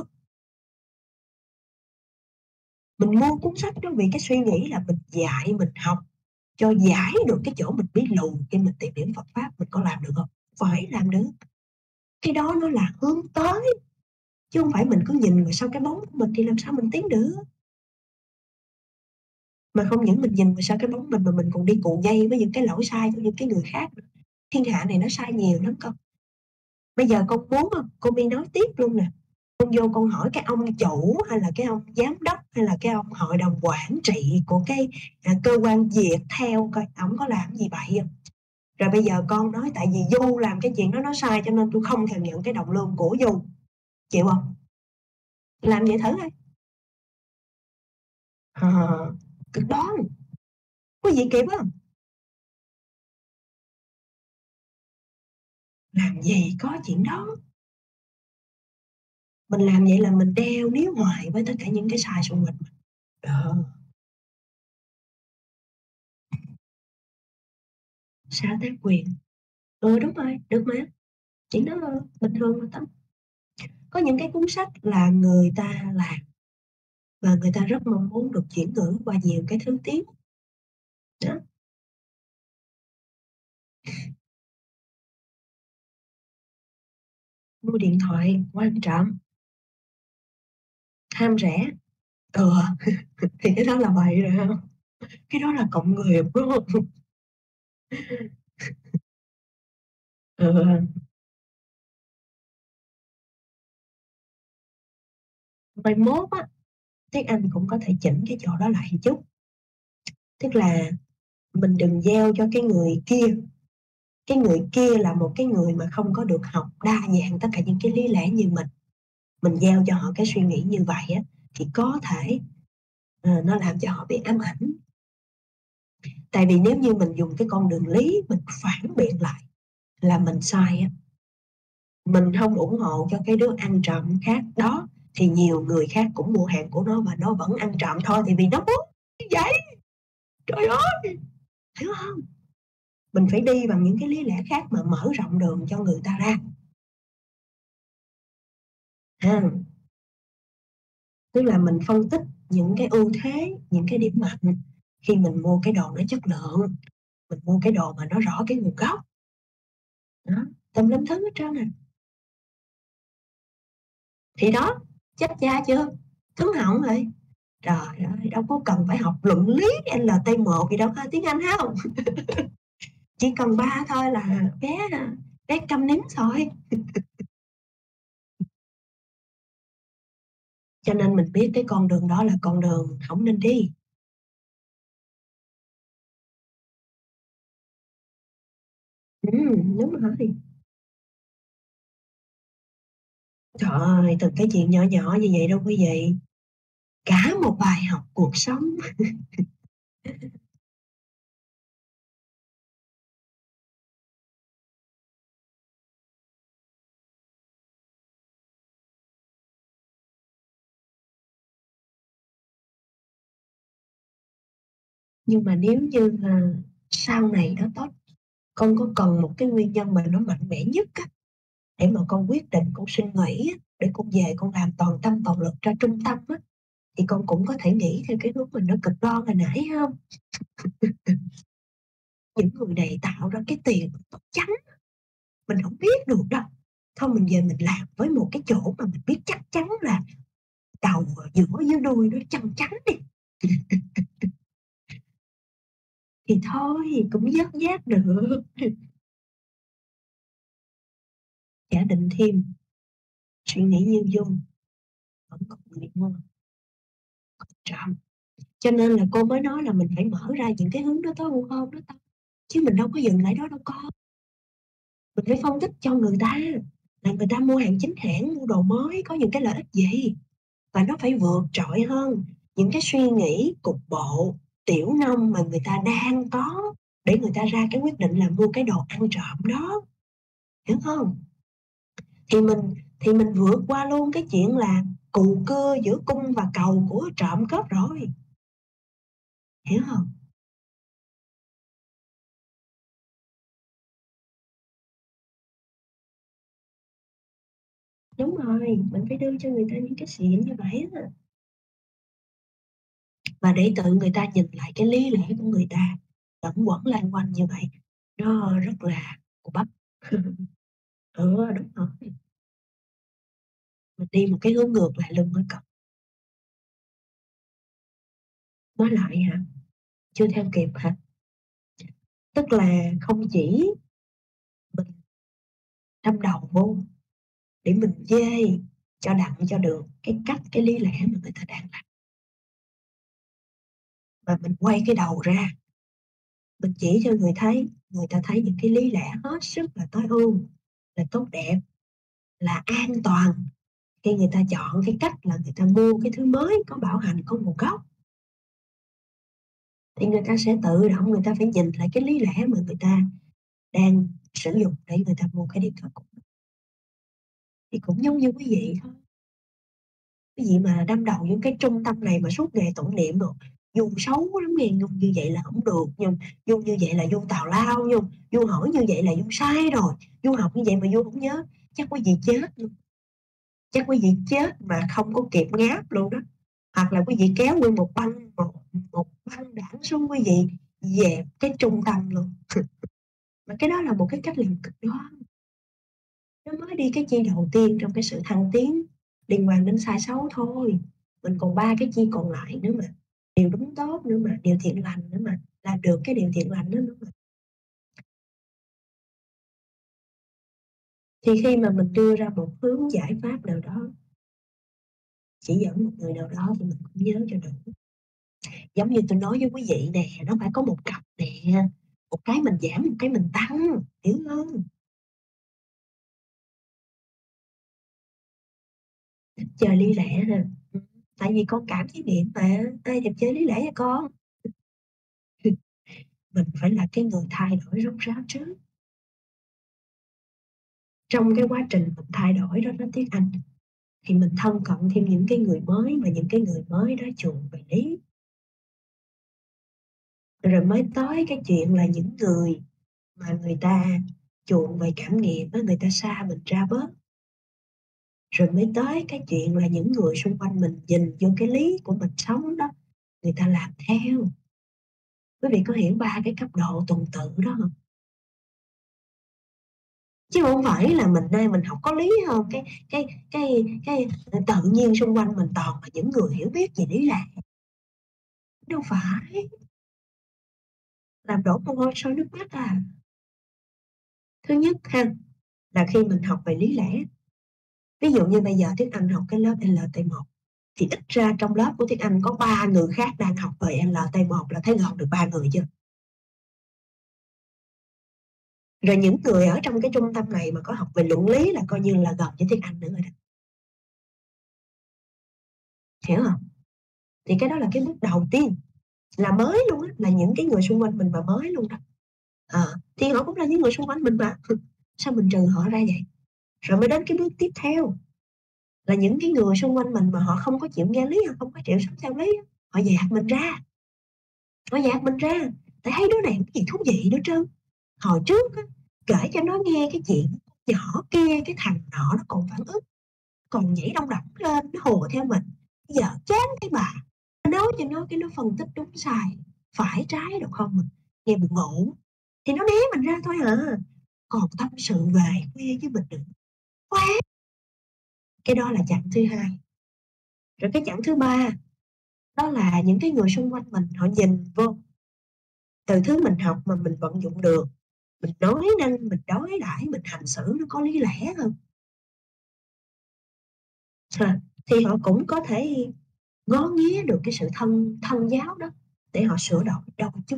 Mình mua cuốn sách đó vì cái suy nghĩ là mình dạy mình học cho giải được cái chỗ mình biết lù khi mình tìm hiểu Phật pháp, mình có làm được không? Phải làm được. Cái đó nó là hướng tới, chứ không phải mình cứ nhìn vào sau cái bóng của mình thì làm sao mình tiến được. Mà không những mình nhìn vào sau cái bóng mình mà mình còn đi cuộn dây với những cái lỗi sai của những cái người khác. Thiên hạ này nó sai nhiều lắm con. Bây giờ con muốn không? Con đi nói tiếp luôn nè. Con vô con hỏi cái ông chủ hay là cái ông giám đốc hay là cái ông hội đồng quản trị của cái cơ quan Việt theo coi ổng có làm gì bậy không. Rồi bây giờ con nói tại vì Du làm cái chuyện đó nó sai cho nên tôi không thèm nhận cái đồng lương của Du. Chịu không? Làm vậy thử coi. Cực đoan. Có gì kịp không? Làm gì có chuyện đó. Mình làm vậy là mình đeo níu hoài với tất cả những cái sai xung quanh mình. Ờ, xã tác quyền. Ừ, đúng rồi, được mà, chuyện đó là bình thường mà Tâm. Có những cái cuốn sách là người ta làm và người ta rất mong muốn được chuyển ngữ qua nhiều cái thứ tiếng, đó, mua điện thoại quan trọng, ham rẻ, ừ, thì cái đó là bậy rồi ha, cái đó là cộng nghiệp, đúng hông? Ừ, mai mốt á, tiếng Anh cũng có thể chỉnh cái chỗ đó lại một chút, tức là mình đừng gieo cho cái người kia là một cái người mà không có được học đa dạng tất cả những cái lý lẽ như mình gieo cho họ cái suy nghĩ như vậy á, thì có thể, nó làm cho họ bị ám ảnh. Tại vì nếu như mình dùng cái con đường lý, mình phản biện lại là mình sai á, mình hông ủng hộ cho cái đứa ăn trộm khác đó, thì nhiều người khác cũng mua hàng của nó và nó vẫn ăn trộm thôi, tại vì nó muốn như vậy. Trời ơi, hiểu hông? Mình phải đi bằng những cái lý lẽ khác mà mở rộng đường cho người ta ra, ha. Tức là mình phân tích những cái ưu thế, những cái điểm mạnh khi mình mua cái đồ nó chất lượng, mình mua cái đồ mà nó rõ cái nguồn gốc, đó, tùm lum thứ hết trơn à. Thì đó, chết cha chưa? Cứng họng rồi. Trời ơi, đâu có cần phải học luận lý LT1 gì đâu ha, tiếng Anh ha hông? Chỉ cần 3 thôi là bé câm nín rồi. Cho nên mình biết cái con đường đó là con đường hổng nên đi. Đúng rồi. Trời ơi, từ cái chuyện nhỏ nhỏ như vậy đâu quý vị, cả một bài học cuộc sống. Nhưng mà nếu như, sau này đó Tốt, con có cần một cái nguyên nhân mà nó mạnh mẽ nhất á, để mà con quyết định con xin nghỉ á, để con về con làm toàn tâm toàn lực cho trung tâm á, thì con cũng có thể nghĩ theo cái hướng mình nó cực đoan hồi nãy hông? Những người này tạo ra cái tiền bất chánh, mình hổng biết được đâu. Thôi mình về mình làm với một cái chỗ mà mình biết chắc chắn là đầu, giữa với đuôi nó chân chánh đi, thì thôi cũng vớt vát được. Giả định thêm, suy nghĩ như dung, vẫn còn người ngon, trộm. Cho nên là cô mới nói là mình phải mở ra những cái hướng đó tối ưu hơn đó Tâm, chứ mình đâu có dừng lại đó đâu con. Mình phải phân tích cho người ta là người ta mua hàng chính hãng, mua đồ mới có những cái lợi ích gì, và nó phải vượt trội hơn những cái suy nghĩ cục bộ, tiểu nông mà người ta đang có để người ta ra cái quyết định là mua cái đồ ăn trộm đó, hiểu hông? Thì mình vượt qua luôn cái chuyện là cù cưa giữa cung và cầu của trộm cướp rồi, hiểu hông? Đúng rồi, mình phải đưa cho người ta những cái xịn như vậy á, và để tự người ta nhìn lại cái lý lẽ của người ta luẩn quẩn loanh quanh như vậy, nó rất là cùi bắp. Ừ, đúng rồi, mình đi một cái hướng ngược lại luôn á cậu. Nói lại hả? Chưa theo kịp hả? Tức là không chỉ mình đâm đầu vô để mình chê cho đặng cho được cái cách, cái lý lẽ mà người ta đang làm, mà mình quay cái đầu ra, mình chỉ cho người ta thấy những cái lý lẽ hết sức là tối ưu, là tốt đẹp, là an toàn khi người ta chọn cái cách là người ta mua cái thứ mới có bảo hành, có nguồn gốc, thì người ta sẽ tự động người ta phải nhìn lại cái lý lẽ mà người ta đang sử dụng để người ta mua cái điện thoại cũ. Thì cũng giống như quý vị thôi. Cái gì mà đâm đầu vô cái trung tâm này mà suốt ngày tụng niệm rồi, Du xấu lắm nghe, Du như vậy là hổng được, nhưng Du như vậy là Du tào lao, Du hỏi như vậy là Du sai rồi, Du học như vậy mà Du hổng nhớ, chắc quý vị chết luôn, chắc quý vị chết mà không có kịp ngáp luôn đó. Hoặc là quý vị kéo nguyên một băng đảng xuống quý vị dẹp cái trung tâm luôn. Mà cái đó là một cái cách làm cực đoan. Nó mới đi cái chi đầu tiên trong cái sự thăng tiến liên quan đến sai xấu thôi. Mình còn 3 cái chi còn lại nữa mà, điều đúng tốt nữa mà, điều thiện lành nữa mà, làm được cái điều thiện lành đó nữa mà. Thì khi mà mình đưa ra một hướng giải pháp nào đó, chỉ dẫn một người nào đó thì mình cũng nhớ cho đủ. Giống như tôi nói với quý vị nè, nó phải có một cặp nè, một cái mình giảm, một cái mình tăng, hiểu hông? Chơi lý lẽ ha, tại vì con cảm thấy nghiện mà, ai thèm chơi lý lẽ vậy con? Mình phải là cái người thay đổi rốt ráo trước. Trong cái quá trình mình thay đổi đó đó Tuyết Anh, thì mình thân cận thêm những cái người mới mà những cái người mới đó chuộng về lý. Rồi mới tới cái chuyện là những người mà người ta chuộng về cảm nghiệm á, người ta xa mình ra bớt. Rồi mới tới cái chuyện là những người xung quanh mình nhìn vô cái lý của mình sống đó, người ta làm theo. Quý vị có hiểu 3 cái cấp độ tuần tự đó hông? Chứ hông phải là mình nay mình học có lý hơn, cái tự nhiên xung quanh mình toàn là những người hiểu biết về lý lẽ, đâu phải, làm đổ mồ hôi sôi nước mắt à. Thứ nhất ha, là khi mình học về lý lẽ, ví dụ như bây giờ Tuyết Anh học cái lớp LT1 thì ít ra trong lớp của Tuyết Anh có 3 người khác đang học về LT1 là thấy gom được 3 người chưa? Rồi những người ở trong cái trung tâm này mà có học về luận lý là coi như là gần với Tuyết Anh nữa rồi đó, hiểu hông? Thì cái đó là cái bước đầu tiên, là mới luôn á, là những cái người xung quanh mình mà mới luôn đó. Thì họ cũng là những người xung quanh mình mà, sao mình trừ họ ra vậy? Rồi mới đến cái bước tiếp theo là những cái người xung quanh mình mà họ không có chịu nghe lý, họ không có chịu sống theo lý á, họ dạt mình ra, họ dạt mình ra, tại thấy đứa này hổng có gì thú vị nữa trơn. Hồi trước á, kể cho nó nghe cái chuyện nhỏ kia, cái thằng nọ nó còn phản ứng, còn nhảy đong đỏng lên, nó hùa theo mình. Bây giờ chán cái bà, nói cho nó cái nó phân tích đúng sai, phải trái đâu không à, nghe buồn ngủ, thì nó né mình ra thôi à, còn tâm sự về khuya với mình nữa, quá! Cái đó là chặng thứ hai. Rồi cái chặng thứ ba, đó là những cái người xung quanh mình họ nhìn vô, từ thứ mình học mà mình vận dụng được, mình nói năng, mình đối đãi, mình hành xử nó có lý lẽ hơn. Thì họ cũng có thể ngó nghía được cái sự thân thân giáo đó để họ sửa đổi đôi chút.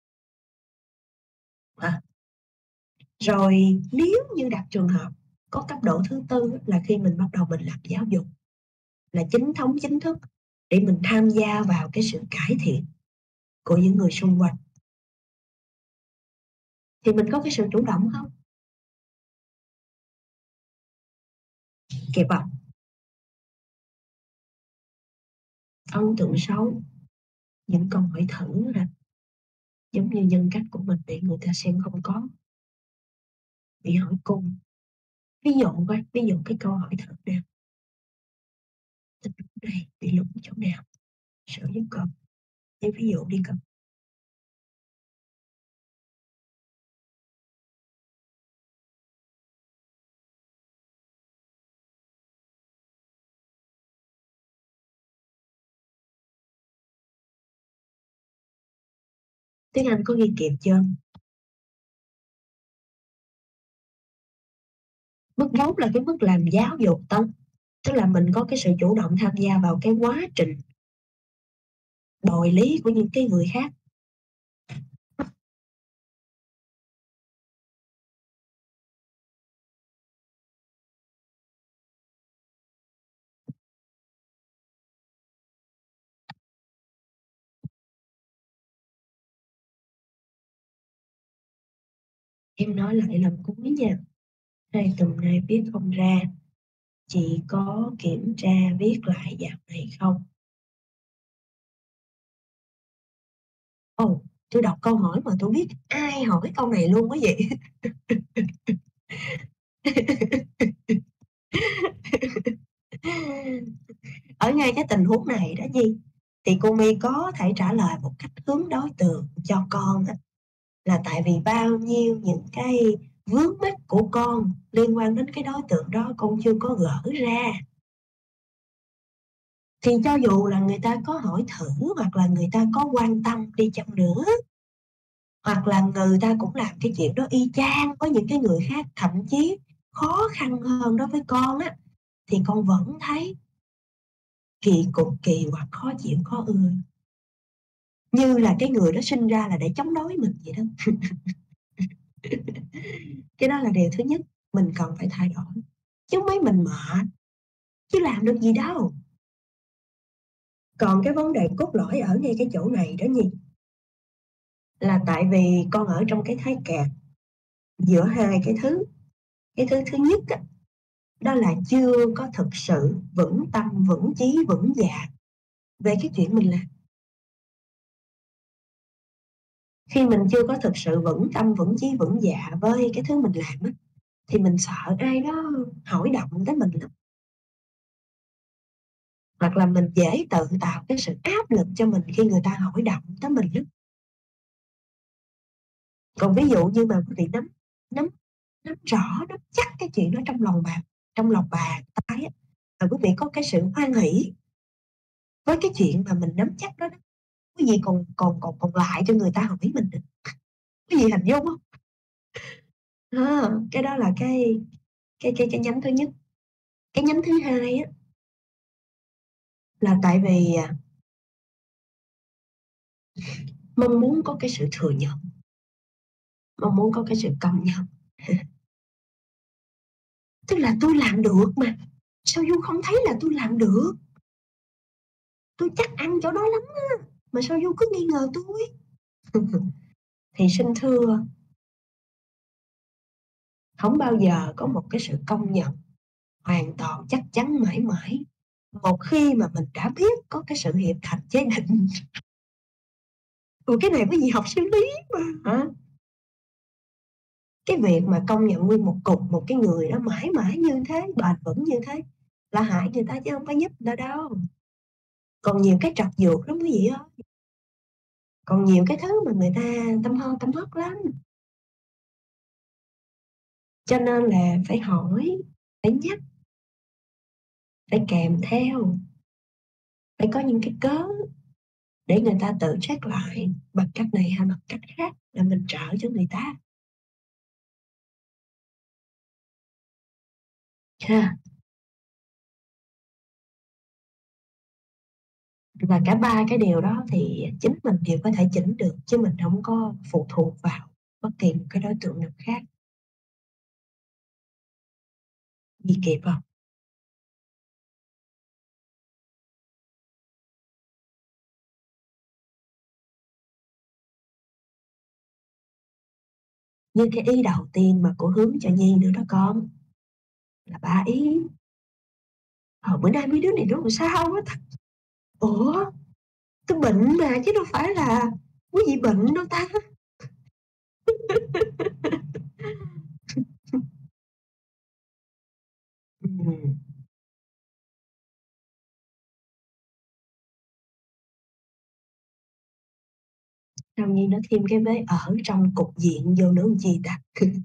À, rồi nếu như đặt trường hợp có cấp độ thứ tư là khi mình bắt đầu mình làm giáo dục, là chính thống chính thức để mình tham gia vào cái sự cải thiện của những người xung quanh, thì mình có cái sự chủ động hông? Kịp hông? Ấn tượng xấu, những câu hỏi thử nè, giống như nhân cách của mình bị người ta xem không có, bị hỏi cung. Ví dụ coi, ví dụ cái câu hỏi thử nè, "Tình huống này bị lủng chỗ nào? Sửa giúp con." Lấy ví dụ đi con. Tiếng Anh có ghi kịp chưa? Bước 4 là cái bước làm giáo dục đó, tức là mình có cái sự chủ động tham gia vào cái quá trình bồi lý của những cái người khác. Em nói lại lần cuối nha, 2 tuần nay viết không ra, Chị có kiểm tra viết lại dạo này không? Ồ, tôi đọc câu hỏi mà tôi biết ai hỏi câu này luôn á vậy. Ở ngay cái tình huống này đó Nhi, thì cô My có thể trả lời một cách hướng đối tượng cho con á, là tại vì bao nhiêu những cái vướng mắc của con liên quan đến cái đối tượng đó con chưa có gỡ ra. Thì cho dù là người ta có hỏi thử hoặc là người ta có quan tâm đi chăng nữa, hoặc là người ta cũng làm cái chuyện đó y chang với những cái người khác, thậm chí khó khăn hơn đối với con á, thì con vẫn thấy kỳ cục, kỳ hoặc khó chịu, khó ưa. Như là cái người đó sinh ra là để chống đối mình vậy đó. Cái đó là điều thứ nhất mình cần phải thay đổi. Chứ mấy mình mệt, chứ làm được gì đâu. Còn cái vấn đề cốt lõi ở ngay cái chỗ này đó Nhi, là tại vì con ở trong cái thái kẹt giữa hai cái thứ. Cái thứ thứ nhất á, đó là chưa có thực sự vững tâm, vững chí, vững dạ về cái chuyện mình làm. Khi mình chưa có thực sự vững tâm, vững chí, vững dạ với cái thứ mình làm á, thì mình sợ ai đó hỏi động tới mình lắm. Hoặc là mình dễ tự tạo cái sự áp lực cho mình khi người ta hỏi động tới mình lắm. Còn ví dụ như mà quý vị nắm nắm nắm rõ, nắm chắc cái chuyện đó trong lòng bà tay á, và quý vị có cái sự hoan hỷ với cái chuyện mà mình nắm chắc đó đó, quý vị còn lại cho người ta hỏi mình nữa. Quý vị hình dung hông? Cái đó là cái nhánh thứ nhất. Cái nhánh thứ hai á, là tại vì, mong muốn có cái sự thừa nhận, mong muốn có cái sự công nhận. Tức là tôi làm được mà, sao Du không thấy là tôi làm được? Tôi chắc ăn chỗ đó lắm á, mà sao Du cứ nghi ngờ tôi? Thì xin thưa, không bao giờ có một cái sự công nhận hoàn toàn chắc chắn mãi mãi, một khi mà mình đã biết có cái sự hiệp thành chế định. Cái này quý vị học sinh lý mà, hả? Cái việc mà công nhận nguyên một cục một cái người đó mãi mãi như thế, bền vững như thế là hại người ta chứ không phải giúp người ta đâu. Còn nhiều cái trật dược lắm quý vị ơi, còn nhiều cái thứ mà người ta tâm hơn tâm hất lắm. Cho nên là phải hỏi, phải nhắc, phải kèm theo, phải có những cái cớ để người ta tự check lại bằng cách này hay bằng cách khác là mình trợ cho người ta ha. Và cả ba cái điều đó thì chính mình đều có thể chỉnh được chứ mình không có phụ thuộc vào bất kỳ một cái đối tượng nào khác. Gì kịp hông? Như cái ý đầu tiên mà cô hướng cho Nhi nữa đó con, là 3 ý. Bữa nay mấy đứa này nó làm sao á ta? Ủa, tôi bệnh mà chứ đâu phải là quý vị bệnh đâu ta? Ừm, sao Nhi nó thêm cái vế ở trong cục diện vô nữa làm chi ta?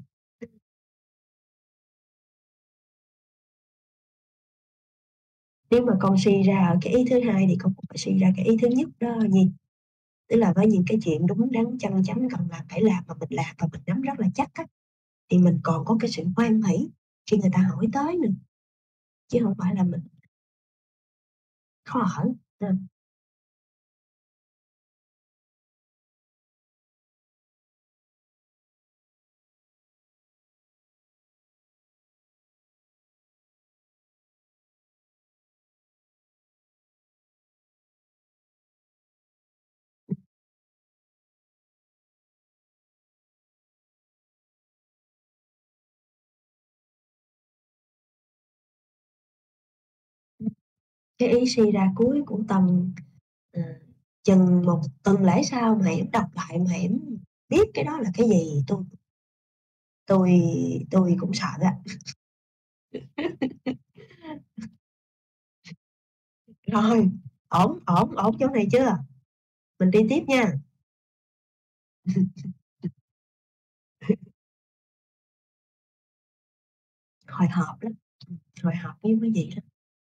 Nếu mà con suy ra ở cái ý thứ hai thì con cũng phải suy ra cái ý thứ nhất đó Nhi. Tức là với những cái chuyện đúng đắn chân chánh cần làm phải làm mà mình làm và mình nắm rất là chắc á, thì mình còn có cái sự hoan hỷ khi người ta hỏi tới nữa, chứ hông phải là mình khó ở. Cái ý suy ra cuối của Tân, ờ, chừng 1 tuần lễ sau mà em đọc lại mà em biết cái đó là cái gì, tôi tôi cũng sợ á. Rồi, ổn, ổn, ổn chỗ này chưa? Mình đi tiếp nha. Hồi hộp lắm, hồi hộp với quý vị lắm.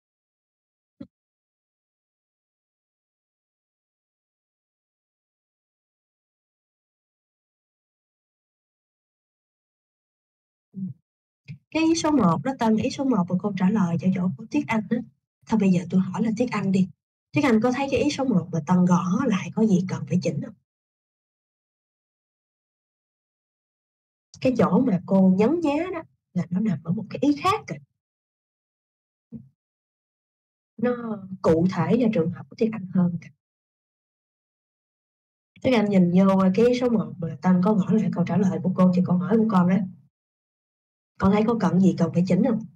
Ừm, cái ý số 1 đó Tân, ý số 1 là câu trả lời cho chỗ của Tuyết Anh á. Thôi bây giờ tôi hỏi là Tuyết Anh đi, Tuyết Anh có thấy cái ý số 1 mà Tân gõ lại có gì cần phải chỉnh hông? Cái chỗ mà cô nhấn nhá đó là nó nằm ở một cái ý khác kìa. Nó cụ thể cho trường hợp của Tuyết Anh hơn kìa. Tuyết Anh nhìn vô cái ý số 1 mà Tân có gõ lại câu trả lời của cô cho câu hỏi của con đó. Con thấy có cần gì cần phải chỉnh hông?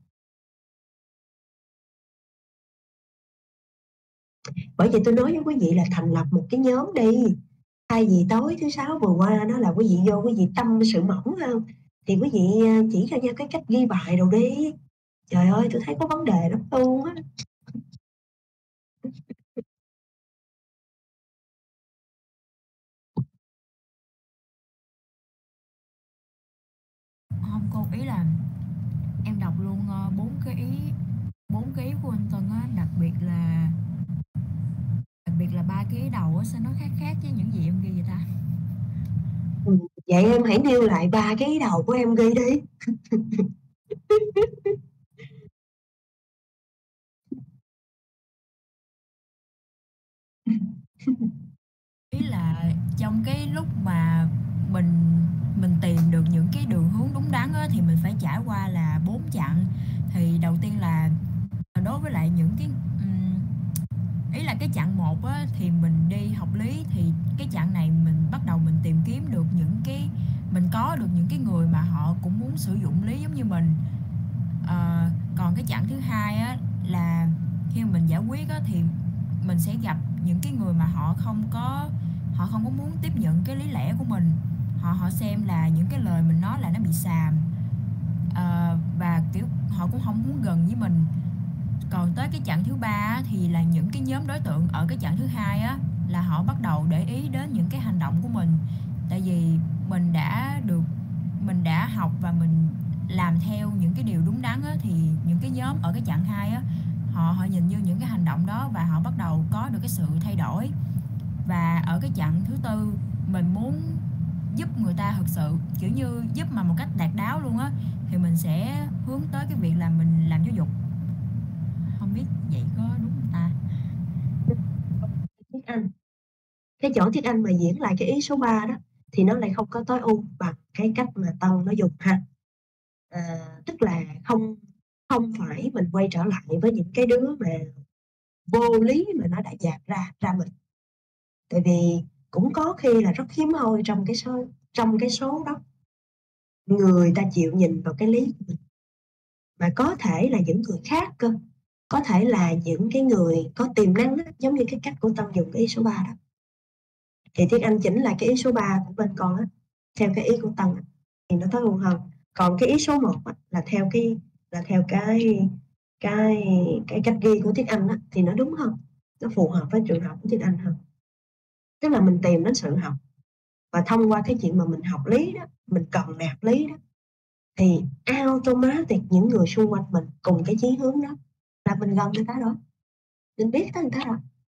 Bởi vậy tôi nói với quý vị là thành lập một cái nhóm đi. Thay vì tối thứ Sáu vừa qua đó là quý vị vô quý vị tâm sự mỏng hơn, thì quý vị, chỉ cho nhau cái cách ghi bài đồ đi. Trời ơi, tôi thấy có vấn đề lắm luôn á. Không cô, ý là em đọc luôn 4 cái ý của anh Tân á, đặc biệt là 3 cái ý đầu á, sao nó khác khác với những gì em ghi vậy ta? Vậy em hãy nêu lại 3 cái ý đầu của em ghi đi. Ý là trong cái lúc mà mình mình tìm được những cái đường hướng đúng đắn á, thì mình phải trải qua là 4 chặng. Thì đầu tiên là đối với lại những cái ý là cái chặng một á, thì mình đi học lý, thì cái chặng này mình bắt đầu mình tìm kiếm được những cái mình có được những cái người mà họ cũng muốn sử dụng lý giống như mình. Còn cái chặng thứ hai á, là khi mà mình giải quyết á, thì mình sẽ gặp những cái người mà họ không có muốn tiếp nhận cái lý lẽ của mình. Họ xem là những cái lời mình nói là nó bị xàm, và kiểu họ cũng không muốn gần với mình. Còn tới cái chặng thứ ba á, thì là những cái nhóm đối tượng ở cái chặng thứ hai á, là họ bắt đầu để ý đến những cái hành động của mình. Tại vì mình đã được mình đã học và mình làm theo những cái điều đúng đắn á, thì những cái nhóm ở cái chặng 2 á, họ nhìn vô những cái hành động đó và họ bắt đầu có được cái sự thay đổi. Và ở cái chặng thứ tư, mình muốn giúp người ta thực sự, kiểu như giúp mà một cách đạt đáo luôn á, thì mình sẽ hướng tới cái việc là mình làm giáo dục. Không biết vậy có đúng không ta? Tuyết Anh, cái chỗ Tuyết Anh mà diễn lại cái ý số 3 đó, thì nó lại không có tối ưu bằng cái cách mà Tân nó dùng ha. Tức là không không phải mình quay trở lại với những cái đứa mà vô lý mà nó đã dạt ra ra mình. Tại vì cũng có khi là rất hiếm hoi trong cái số đó, người ta chịu nhìn vào cái lý của mình, mà có thể là những người khác cơ, có thể là những cái người có tiềm năng á, giống như cái cách của Tân dùng cái ý số 3 đó. Thì Tuyết Anh chỉnh lại cái ý số 3 của bên con á, theo cái ý của Tân á, thì nó tối ưu hơn. Còn cái ý số 1 á, là theo cái cái cách ghi của Tuyết Anh á, thì nó đúng hơn, nó phù hợp với trường hợp của Tuyết Anh hơn. Tức là mình tìm đến sự học, và thông qua cái chuyện mà mình học lý đó, mình cần nạp lý đó, thì automatic những người xung quanh mình cùng cái chí hướng đó là mình gần người ta rồi, mình biết tới người ta rồi.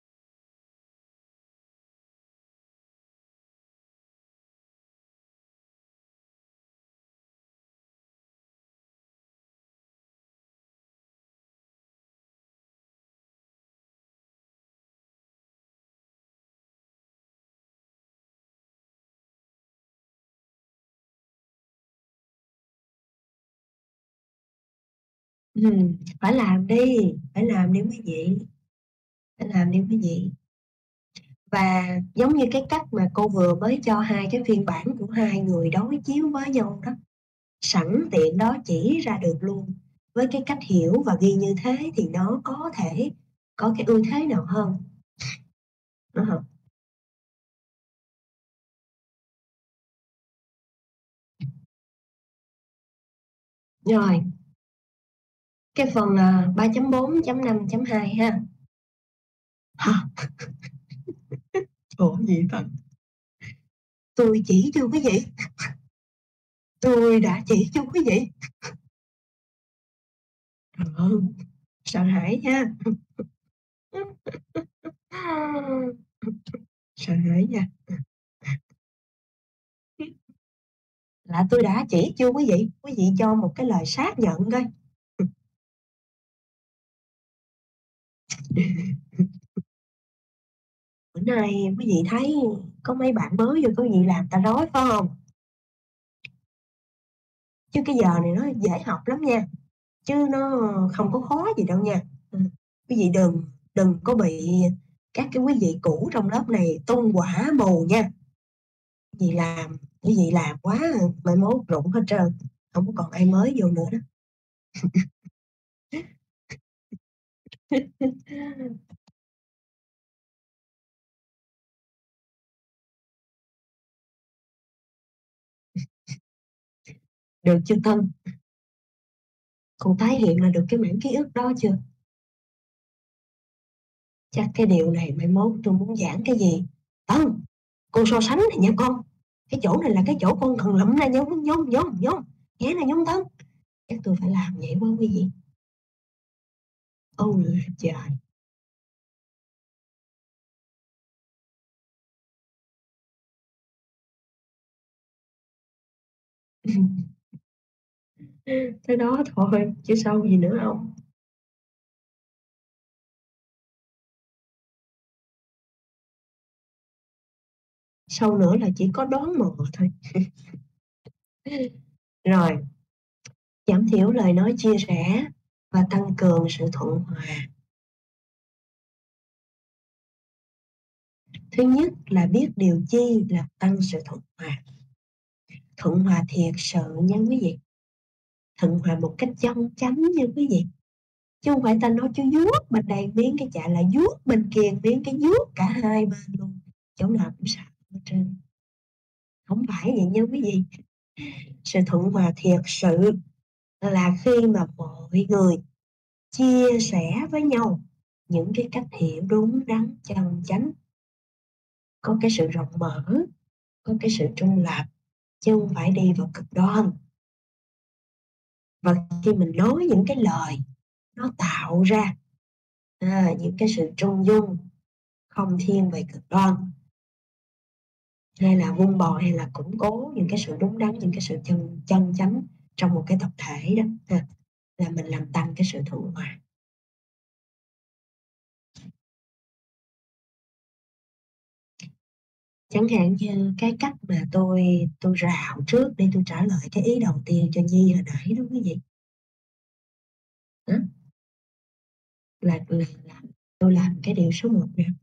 Phải làm đi, phải làm đi quý vị, phải làm đi quý vị. Và giống như cái cách mà cô vừa mới cho hai cái phiên bản của hai người đối chiếu với nhau đó, sẵn tiện đó chỉ ra được luôn, với cái cách hiểu và ghi như thế thì nó có thể có cái ưu thế nào hơn, đúng hông? Rồi, cái phần, 3.4.5.2 ha. Hả? Ủa, gì ta? Tôi chỉ chưa quý vị, tôi đã chỉ chưa quý vị. Ờ, sợ hãi ha. Sợ hãi nha. Là tôi đã chỉ chưa quý vị? Quý vị cho một cái lời xác nhận coi. Bữa nay quý vị thấy có mấy bạn mới vô quý vị làm ta rối, phải hông? Chứ cái giờ này nó dễ học lắm nha, chứ nó không có khó gì đâu nha. Quý vị đừng đừng có bị các cái quý vị cũ trong lớp này tung hỏa mù nha. Quý vị làm quá mai mốt rụng hết trơn, hổng có còn ai mới vô nữa đó. Được chưa Tân? Con tái hiện lại được cái mảng ký ức đó chưa? Chắc cái điều này mai mốt tôi muốn giảng cái gì Tân, con so sánh này nha con, cái chỗ này là cái chỗ con cần lụm ra nhông, nhông, nhông, nhông, nghe nè nhông Tân. Chắc tôi phải làm vậy quá quý vị. Ôi là trời! Tới đó thôi, chứ sao gì nữa hông? Sau nữa là chỉ có đoán mò thôi. Rồi, giảm thiểu lời nói chia rẽ và tăng cường sự thuận hòa. Thứ nhất là biết điều chi làm tăng sự thuận hòa. Thuận hòa thiệt sự nha quý vị, thuận hòa một cách chân chánh nha quý vị, chứ hông phải ta nói chứ vuốt bên đây miếng cái chạ lại vuốt bên kia miếng cái vuốt cả hai bên luôn, chỗ nào cũng sặc hết trơn. Hổng phải vậy nha quý vị. Sự thuận hòa thiệt sự là khi mà mọi người chia sẻ với nhau những cái cách hiểu đúng đắn, chân chánh, có cái sự rộng mở, có cái sự trung lập, chứ hông phải đi vào cực đoan. Và khi mình nói những cái lời nó tạo ra, những cái sự trung dung, không thiên về cực đoan, hay là vun bồi hay là củng cố những cái sự đúng đắn, những cái sự chân chân chánh trong một cái tập thể đó ha, là mình làm tăng cái sự thuận hòa. Chẳng hạn như cái cách mà tôi rào trước để tôi trả lời cái ý đầu tiên cho Nhi hồi nãy đó quý vị. Đó, là tôi làm cái điều số 1 nè,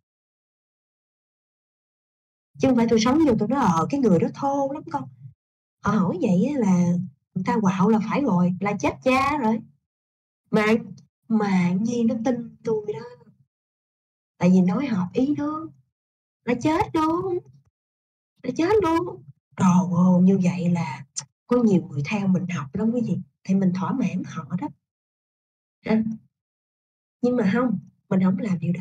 chứ hông phải tôi sống vô tôi nói, cái người đó thô lắm con. Họ hỏi vậy á là người ta quạo là phải rồi, là chết cha rồi. Mà mà Nhi nó tin tôi đó, tại vì nói hợp ý nó chết luôn, nó chết luôn. Trời ơi, như vậy là có nhiều người theo mình học lắm quý vị, thì mình thỏa mãn họ đó. Ha. Nhưng mà hông, mình hổng làm điều đó.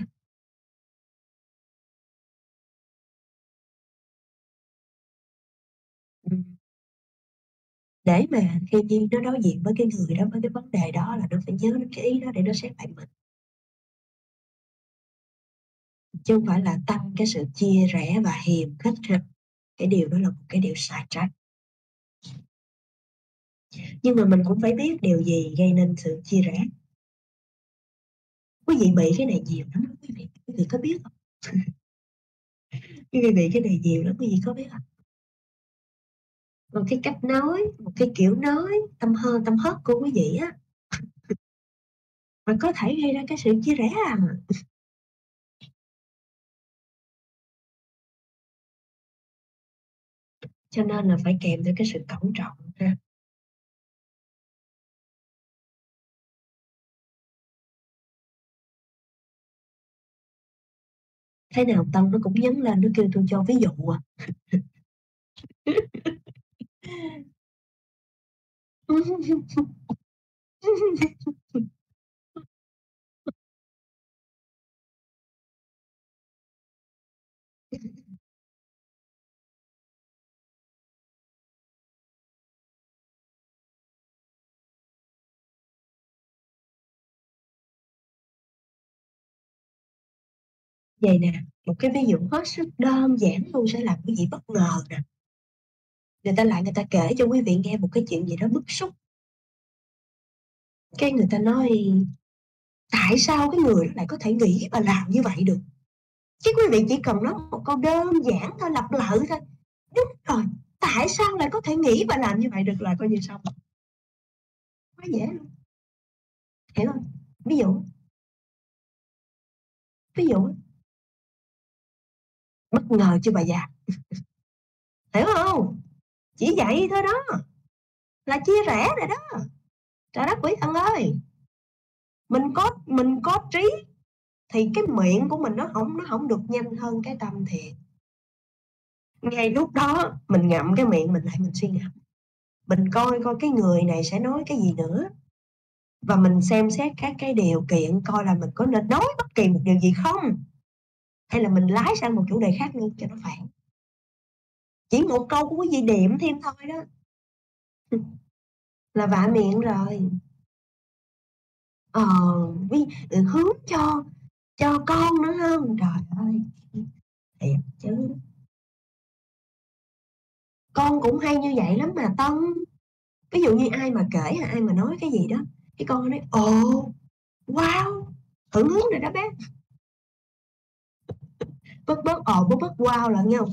Ừm, để mà khi Nhi nó đối diện với cái người đó, với cái vấn đề đó là nó phải nhớ đến cái ý đó để nó xét lại mình, chứ hông phải là tăng cái sự chia rẽ và hiềm khích ha. Cái điều đó là một cái điều sai trái. Nhưng mà mình cũng phải biết điều gì gây nên sự chia rẽ. Quý vị bị cái này nhiều lắm đó quý vị có biết hông? Quý vị bị cái này nhiều lắm, quý vị có biết hông? Một cái cách nói, một cái kiểu nói, tâm hơi tâm hớt của quý vị á, mà có thể gây ra cái sự chia rẽ à. Cho nên là phải kèm theo cái sự cẩn trọng ha. Thế nào Tân nó cũng nhấn lên, nó kêu tôi cho ví dụ à. Vậy nè, một cái ví dụ hết sức đơn giản luôn sẽ làm quý vị bất ngờ nè. Người ta kể cho quý vị nghe một cái chuyện gì đó bức xúc. Cái người ta nói tại sao cái người đó lại có thể nghĩ và làm như vậy được. Chứ quý vị chỉ cần nói một câu đơn giản thôi, lặp lại thôi. Đúng rồi, tại sao lại có thể nghĩ và làm như vậy được là coi như xong. Quá dễ luôn. Hiểu không? Ví dụ, ví dụ, bất ngờ chưa bà già. Hiểu không? Chỉ vậy thôi đó, là chia rẽ rồi đó. Trời đất quỷ thần ơi, mình có trí thì cái miệng của mình nó không được nhanh hơn cái tâm thiệt. Ngay lúc đó mình ngậm cái miệng mình lại, mình suy ngẫm, mình coi coi cái người này sẽ nói cái gì nữa, và mình xem xét các cái điều kiện coi là mình có nên nói bất kỳ một điều gì không, hay là mình lái sang một chủ đề khác luôn cho nó phản. Chỉ một câu của quý vị điểm thêm thôi đó là vạ miệng rồi. Ờ, hướng cho con nữa không? Trời ơi, thiệt chứ. Con cũng hay như vậy lắm mà Tân. Ví dụ như ai mà kể hay ai mà nói cái gì đó, cái con nói ồ, wow, hưởng ứng rồi đó bé. Bớt bớt ồ, bớt bớt wow là nghe không?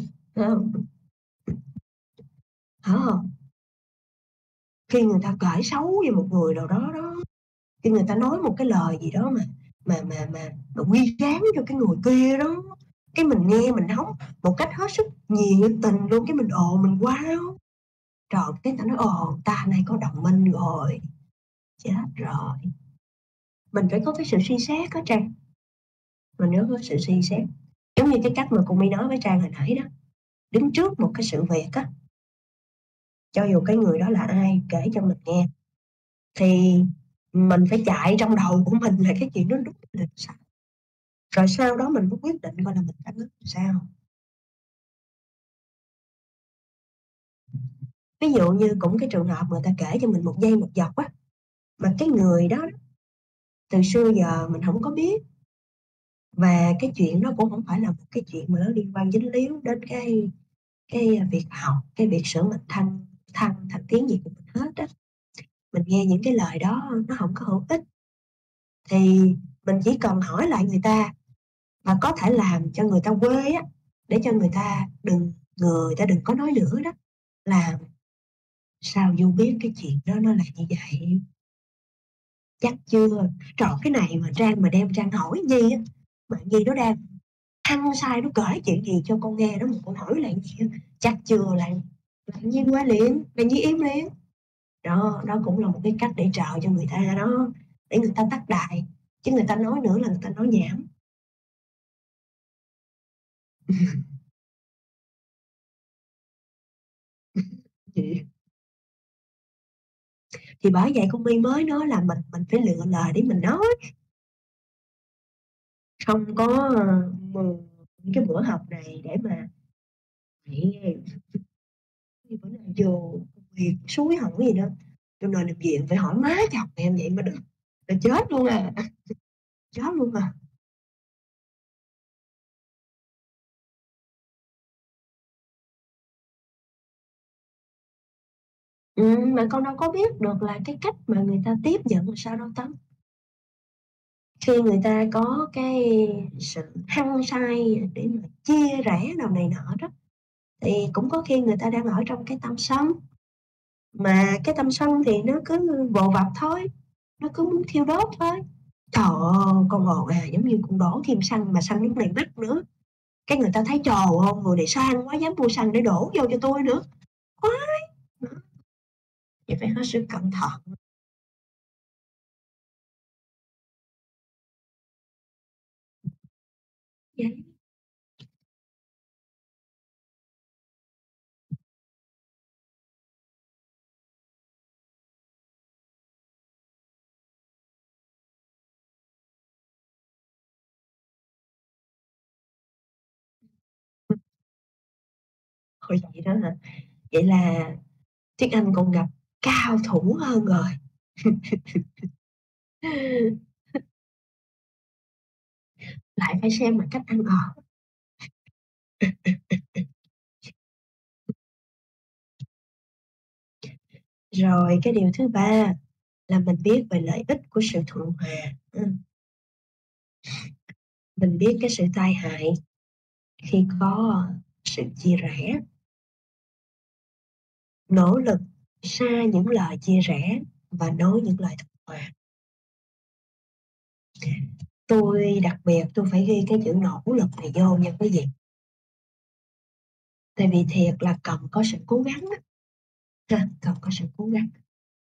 Hả không? Khi người ta kể xấu về một người nào đó đó, khi người ta nói một cái lời gì đó mà quy gán cho cái người kia đó, cái mình nghe mình hóng một cách hết sức nhiệt tình luôn, cái mình ồ, mình wow. Trời, cái người ta nói ồ, ta này có đồng minh rồi, chết rồi. Mình phải có cái sự suy xét đó Trang, mình nhớ có sự suy xét. Giống như cái cách mà cô My nói với Trang hồi nãy đó, đứng trước một cái sự việc á, cho dù cái người đó là ai kể cho mình nghe, thì mình phải chạy trong đầu của mình là cái chuyện đó đúng là sao, rồi sau đó mình mới quyết định coi là mình phản ứng sao. Ví dụ như cũng cái trường hợp người ta kể cho mình một giây một dọc á, mà cái người đó từ xưa giờ mình không có biết, và cái chuyện đó cũng không phải là một cái chuyện mà nó liên quan dính líu đến cái việc học, cái việc sửa mình thăng tiến gì của mình hết á. Mình nghe những cái lời đó nó không có hữu ích, thì mình chỉ cần hỏi lại người ta, và có thể làm cho người ta quê á, để cho người ta đừng có nói nữa đó, là sao Du biết cái chuyện đó nó là như vậy, chắc chưa. Trời, cái này mà Trang mà đem Trang hỏi Nhi á, mà Nhi nó đang hăng sai, nó kể chuyện gì cho con nghe đó mà con hỏi lại gì á, chắc chưa là Nhi qua liền, là Nhi im liền. Đó, đó cũng là một cái cách để trợ cho người ta đó, để người ta tắt đài, chứ người ta nói nữa là người ta nói nhảm. Chị, thì bởi vậy con My mới nói là mình phải lựa lời để mình nói, không có mừng những cái bữa học này để mà phải bữa nào vô việc suối hỏng gì đó, cho nên làm viện phải hỏi má chồng em vậy mới được, là chết luôn à, chết luôn à. Mà con đâu có biết được là cái cách mà người ta tiếp nhận làm sao đâu Tấm. Khi người ta có cái sự hăng say để mà chia rẽ đầu này nọ đó, thì cũng có khi người ta đang ở trong cái tâm sân, mà cái tâm sân thì nó cứ vồ vập thôi, nó cứ muốn thiêu đốt thôi. Trời ơi, con ồn giống như con đổ thêm xăng, mà xăng lúc này mắc nữa. Cái người ta thấy trời ơi, người này sang quá, dám mua xăng để đổ vô cho tôi nữa. Quá. Vậy phải hết sức cẩn thận. Vậy Ôi, vậy đó hả? Vậy là tiếng Anh con gặp cao thủ hơn rồi. Lại phải xem là cách ăn ở. Rồi cái điều thứ ba là mình biết về lợi ích của sự thuận hòa. Mình biết cái sự tai hại khi có sự chia rẽ, nỗ lực xa những lời chia rẽ và nói những lời thuận hòa. Tôi đặc biệt tôi phải ghi cái chữ nỗ lực này vô nha quý vị, tại vì thiệt là cần có sự cố gắng á, cần có sự cố gắng.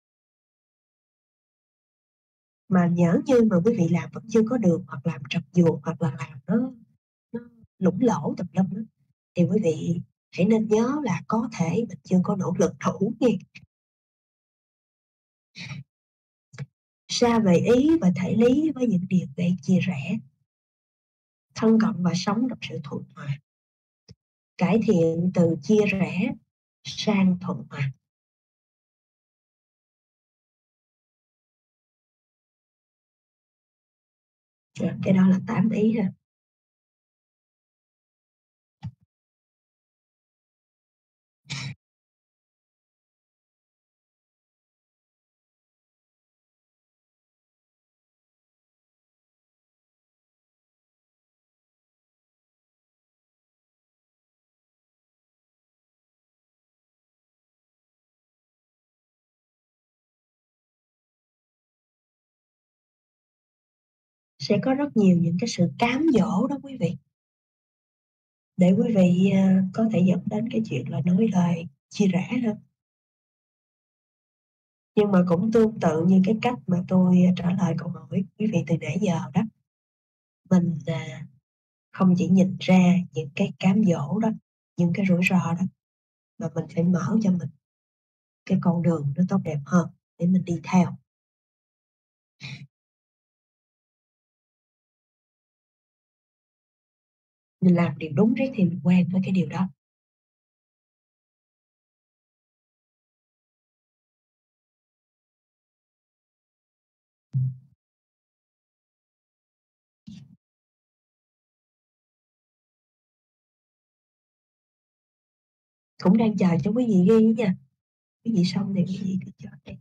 Mà nhỡ như mà quý vị làm vẫn chưa có được, hoặc làm trật vượt, hoặc là làm nó lủng lỗ tùm lum á, thì quý vị hãy nên nhớ là có thể mình chưa có nỗ lực đủ nha. Xa về ý và thể lý với những điều gây chia rẽ, thân cận và sống trong sự thuận hòa, cải thiện từ chia rẽ sang thuận hòa. Rồi, cái đó là 8 ý ha. Sẽ có rất nhiều những cái sự cám dỗ đó quý vị, để quý vị, có thể dẫn đến cái chuyện là nói lời chia rẽ đó. Nhưng mà cũng tương tự như cái cách mà tôi trả lời câu hỏi quý vị từ nãy giờ đó, mình, không chỉ nhìn ra những cái cám dỗ đó, những cái rủi ro đó, mà mình phải mở cho mình cái con đường nó tốt đẹp hơn để mình đi theo. Mình làm điều đúng riết thì mình quen với cái điều đó. Cũng đang chờ cho quý vị ghi nha, quý vị xong thì quý vị cứ chọn đi.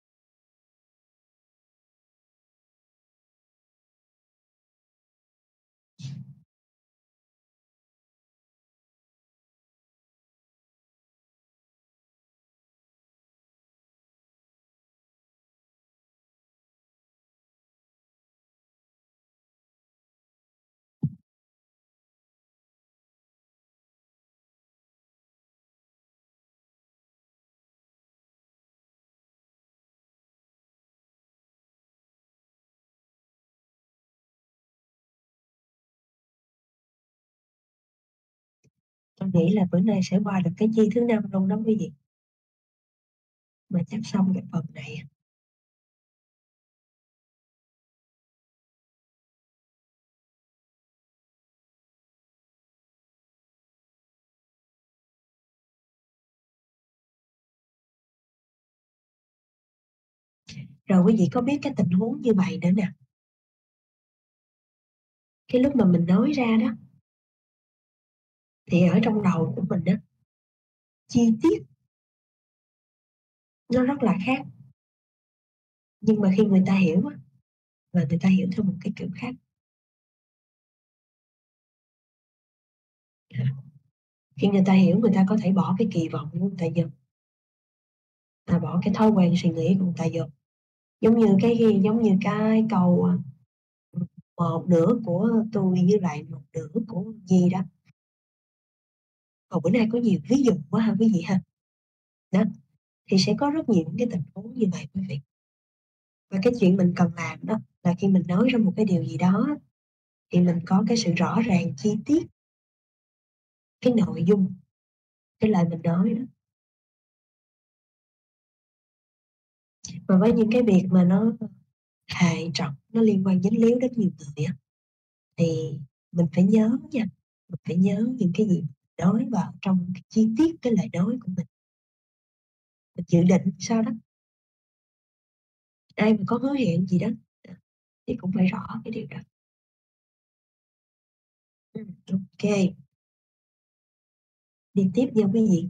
Tôi nghĩ là bữa nay sẽ qua được cái chi thứ 5 luôn đó quý vị, mà chắc xong cái phần này. Rồi quý vị có biết cái tình huống như vậy nữa nè, cái lúc mà mình nói ra đó, thì ở trong đầu của mình á, chi tiết nó rất là khác, nhưng mà khi người ta hiểu á, là người ta hiểu theo một cái kiểu khác. Khi người ta hiểu, người ta có thể bỏ cái kỳ vọng của người ta vô, bỏ cái thói quen suy nghĩ của người ta vô. Giống như cái câu, một nửa của tôi với lại một nửa của Nhi đó. Bữa nay có nhiều ví dụ quá ha quý vị ha. Đó, thì sẽ có rất nhiều những cái tình huống như vậy quý vị. Và cái chuyện mình cần làm đó là khi mình nói ra một cái điều gì đó thì mình có cái sự rõ ràng chi tiết cái nội dung, cái lời mình nói đó. Và với những cái việc mà nó hệ trọng, nó liên quan dính líu đến nhiều người á, thì mình phải nhớ nha, mình phải nhớ những cái gì nói vào trong chi tiết cái lời nói của mình dự định sao đó. Ai mà có hứa hẹn gì đó thì cũng phải rõ cái điều đó. Ok, đi tiếp nha quý vị.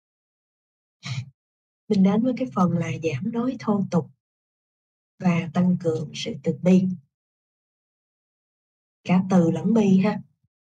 Mình đến với cái phần là giảm nói thô tục và tăng cường sự từ bi. Cả từ lẫn bi ha.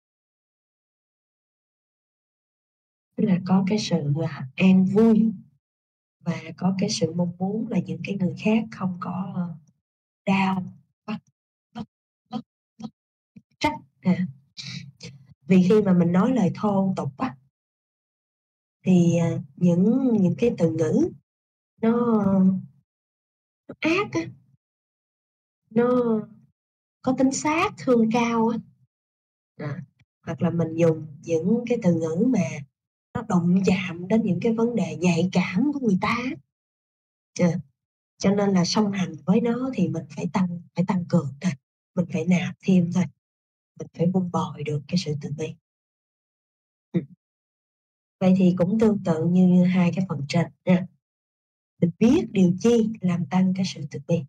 Tức là có cái sự an vui và có cái sự mong muốn là những cái người khác không có đau, bắt, bắt, bắt, bắt trách. Vì khi mà mình nói lời thô tục á, thì những cái từ ngữ nó, nó ác á, nó có tính sát thương cao á. Hoặc là mình dùng những cái từ ngữ mà nó đụng chạm đến những cái vấn đề nhạy cảm của người ta. Cho nên là song hành với nó thì mình phải tăng cường thôi, mình phải nạp thêm thôi, mình phải vun bồi được cái sự từ bi. Vậy thì cũng tương tự như hai cái phần trên nha. Mình biết điều chi làm tăng cái sự từ bi.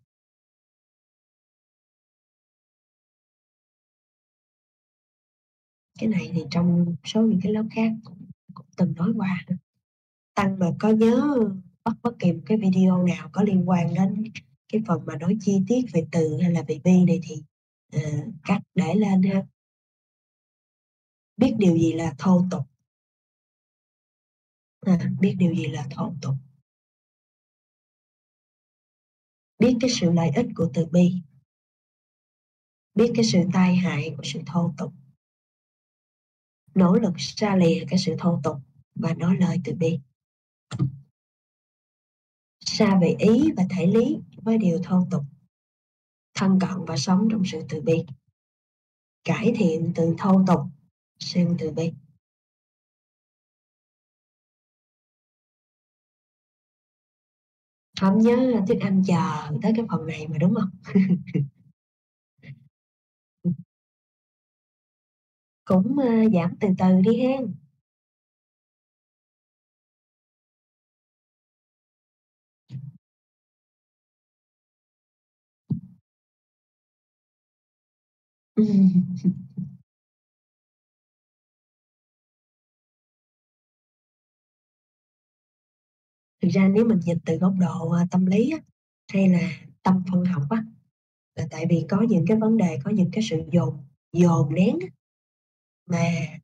Cái này thì trong số những cái lớp khác cũng từng nói qua. Tăng mà có nhớ bắt bất kỳ một cái video nào có liên quan đến cái phần mà nói chi tiết về từ hay là về bi này thì cắt để lên ha. Biết điều gì là thô tục. Biết điều gì là thô tục. Biết cái sự lợi ích của từ bi. Biết cái sự tai hại của sự thô tục. Nỗ lực xa lìa cái sự thô tục và nói lời từ bi. Xa về ý và thể lý với điều thô tục. Thân cận và sống trong sự từ bi. Cải thiện từ thô tục sang từ bi. Không nhớ Tuyết Anh chờ tới cái phần này mà đúng không? Cũng giảm từ từ đi hen. Thực ra nếu mình nhìn từ góc độ tâm lý á, hay là tâm phân học á, là tại vì có những cái vấn đề, có những cái sự dồn nén á, mà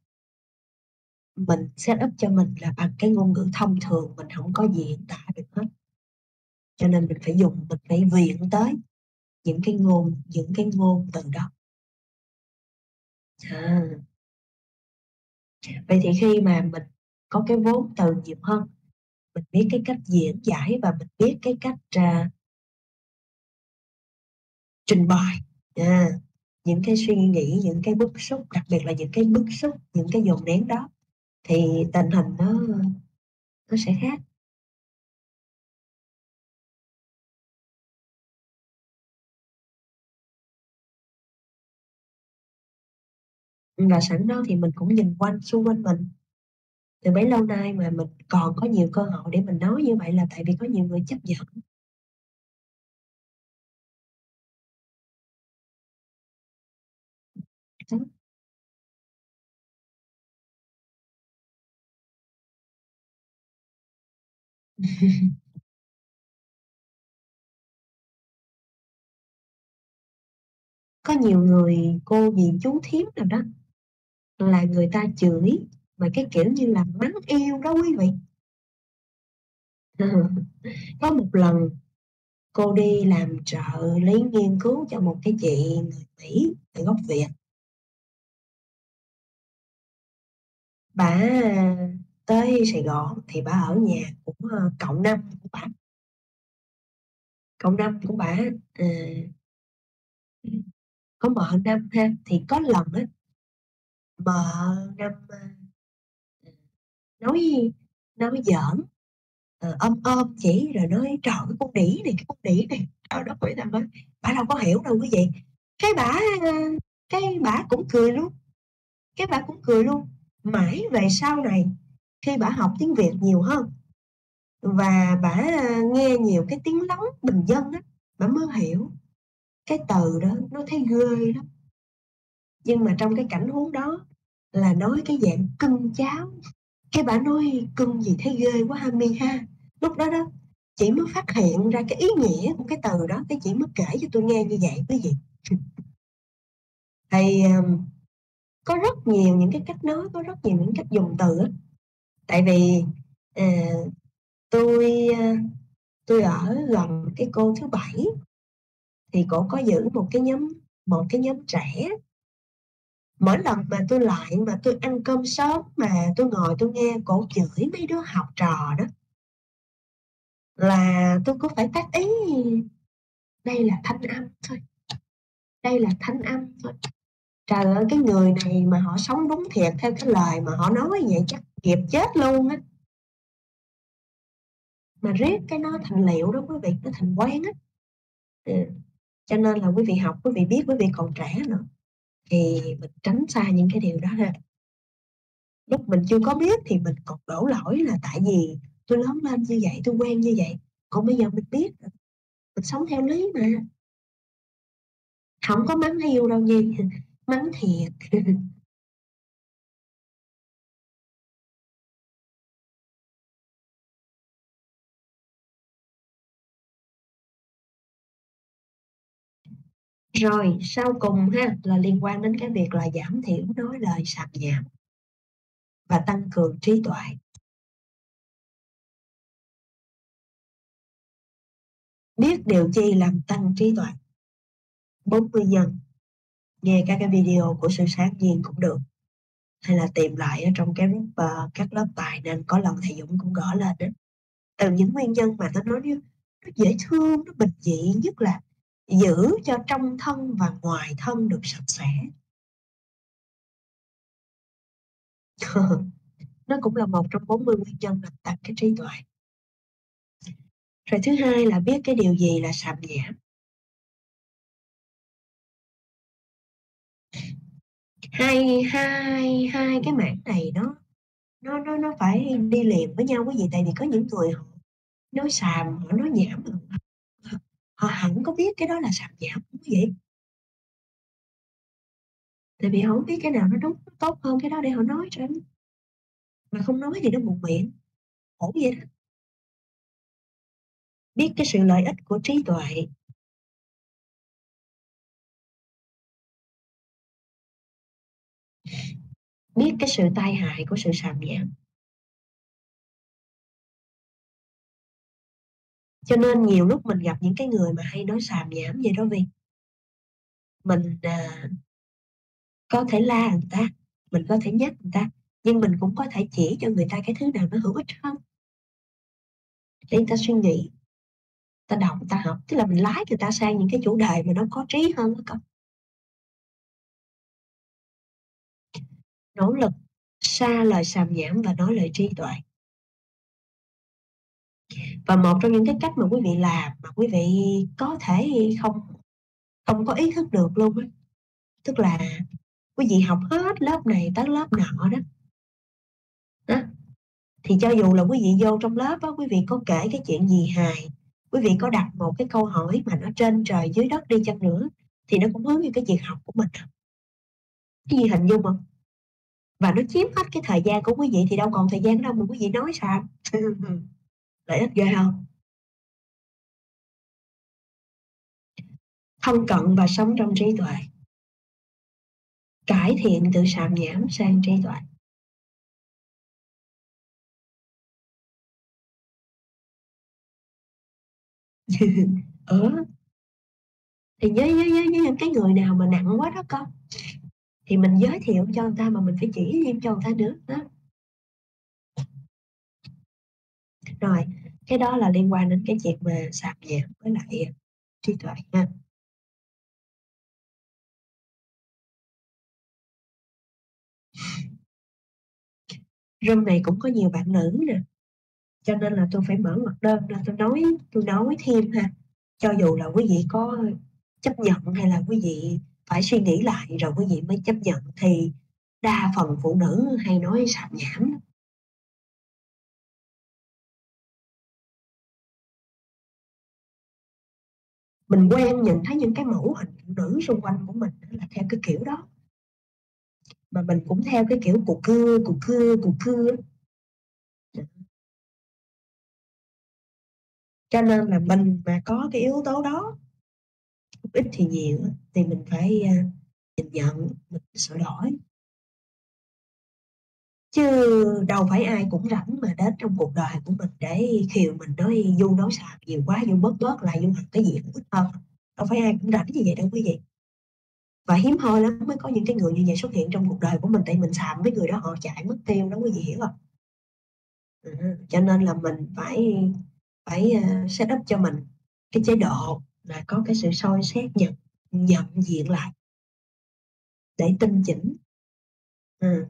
mình set up cho mình là bằng cái ngôn ngữ thông thường mình không có diễn tả được hết. Cho nên mình phải viện tới những cái ngôn từ đó. Vậy thì khi mà mình có cái vốn từ nhiều hơn, mình biết cái cách diễn giải và mình biết cái cách trình bày những cái suy nghĩ, những cái bức xúc, đặc biệt là những cái bức xúc, những cái dồn nén đó, thì tình hình nó sẽ khác. Và sẵn đó thì mình cũng nhìn xung quanh mình. Từ bấy lâu nay mà mình còn có nhiều cơ hội để mình nói như vậy là tại vì có nhiều người chấp nhận. Đó. Có nhiều người cô dì chú thím nào đó là người ta chửi mà cái kiểu như là mắng yêu đó quý vị. Có một lần cô đi làm trợ lý nghiên cứu cho một cái chị người Mỹ người gốc Việt. Bà tới Sài Gòn thì bà ở nhà cũng cậu năm của bà. Cậu năm của bà có mợ năm ha, thì có lần á mợ năm nói giỡn, chỉ rồi nói trời cái con đĩ này trời đất ơi, thằng ơi bà đâu có hiểu đâu quý vị. Cái bả cái bả cũng cười luôn, Mãi về sau này, khi bả học tiếng Việt nhiều hơn và bả nghe nhiều cái tiếng lóng bình dân á, bả mới hiểu cái từ đó nó thấy ghê lắm. Nhưng mà trong cái cảnh huống đó là nói cái dạng cưng cháu, cái bả nói cưng gì thấy ghê quá ha mi ha. Lúc đó đó chị mới phát hiện ra cái ý nghĩa của cái từ đó, cái chị mới kể cho tôi nghe như vậy quý vị. Thì có rất nhiều những cái cách nói, có rất nhiều những cách dùng từ á. Tại vì à, tôi tôi ở gần cái cô thứ bảy thì cổ có giữ một cái nhóm trẻ. Mỗi lần mà tôi lại mà tôi ăn cơm sớm mà tôi ngồi tôi nghe cổ chửi mấy đứa học trò đó là tôi cứ phải tác ý đây là thanh âm thôi, đây là thanh âm thôi. Trời ơi, cái người này mà họ sống đúng thiệt theo cái lời mà họ nói vậy chắc nghiệp chết luôn á. Mà riết cái nó thành liệu đó quý vị, nó thành quen á. Ừ. Cho nên là quý vị học, quý vị biết quý vị còn trẻ nữa thì mình tránh xa những cái điều đó ha. Lúc mình chưa có biết thì mình còn đổ lỗi là tại vì tôi lớn lên như vậy, tôi quen như vậy. Còn bây giờ mình biết, mình sống theo lý mà. Không có mắng yêu đâu nha, mắng thiệt. Rồi sau cùng ha là liên quan đến cái việc là giảm thiểu nói lời sàm nhảm và tăng cường trí tuệ. Biết điều chi làm tăng trí tuệ. 40 nhân. Nghe các cái video của sư sáng nhiên cũng được. Hay là tìm lại ở trong cái group các lớp tài nên có lần thầy Dũng cũng gõ lên đó. Từ những nguyên nhân mà tôi nói nó dễ thương, nó bình dị, nhất là giữ cho trong thân và ngoài thân được sạch sẽ. Nó cũng là một trong 40 nguyên nhân làm tăng cái trí tuệ. Rồi thứ hai là biết cái điều gì là sàm nhảm. Hai cái mảng này nó phải đi liền với nhau quý vị, tại vì có những người họ nói xàm, họ nói nhảm, họ hẳn có biết cái đó là sàm nhảm không quý vị. Tại vì họ không biết cái nào nó đúng, nó tốt hơn cái đó để họ nói cho anh. Mà không nói thì nó buồn miệng, khổ vậy đó. Biết cái sự lợi ích của trí tuệ. Biết cái sự tai hại của sự sàm nhảm. Cho nên nhiều lúc mình gặp những cái người mà hay nói xàm nhảm vậy đó vì mình có thể la người ta, mình có thể nhắc người ta, nhưng mình cũng có thể chỉ cho người ta cái thứ nào nó hữu ích hơn để người ta suy nghĩ, ta đọc, ta học, tức là mình lái người ta sang những cái chủ đề mà nó có trí hơn đó con. Nỗ lực xa lời xàm nhảm và nói lời trí tuệ. Và một trong những cái cách mà quý vị làm mà quý vị có thể không có ý thức được luôn á, tức là quý vị học hết lớp này tới lớp nọ đó, đó. Thì cho dù là quý vị vô trong lớp đó, quý vị có kể cái chuyện gì hài, quý vị có đặt một cái câu hỏi mà nó trên trời dưới đất đi chăng nữa thì nó cũng hướng như cái việc học của mình. Cái gì hình dung không? Và nó chiếm hết cái thời gian của quý vị thì đâu còn thời gian đâu mà quý vị nói sao. Lợi ích ghê không? Thân cận và sống trong trí tuệ. Cải thiện từ sàm nhảm sang trí tuệ. Thì với những cái người nào mà nặng quá đó con thì mình giới thiệu cho người ta mà mình phải chỉ thêm cho người ta nữa đó. Rồi cái đó là liên quan đến cái chuyện mà sàm nhảm với lại trí tuệ ha. Room này cũng có nhiều bạn nữ nè, cho nên là tôi phải mở ngoặc đơn ra tôi nói thêm ha, cho dù là quý vị có chấp nhận hay là quý vị phải suy nghĩ lại rồi quý vị mới chấp nhận thì đa phần phụ nữ hay nói sàm nhảm. Mình quen nhìn thấy những cái mẫu hình phụ nữ xung quanh của mình là theo cái kiểu đó, mà mình cũng theo cái kiểu cục cưa. Cho nên là mình mà có cái yếu tố đó, ít thì nhiều thì mình phải nhìn nhận, mình sửa đổi. Chứ đâu phải ai cũng rảnh mà đến trong cuộc đời của mình để khiều mình nói vu nói xàm nhiều quá, vu bớt bớt lại, vu học cái gì cũng ít hơn. Đâu phải ai cũng rảnh như vậy đâu quý vị. Và hiếm hoi lắm mới có những cái người như vậy xuất hiện trong cuộc đời của mình, tại mình xàm với người đó họ chạy mất tiêu đó, quý vị hiểu không? Cho nên là mình phải phải set up cho mình cái chế độ là có cái sự soi xét, nhận diện lại để tinh chỉnh. Ừ.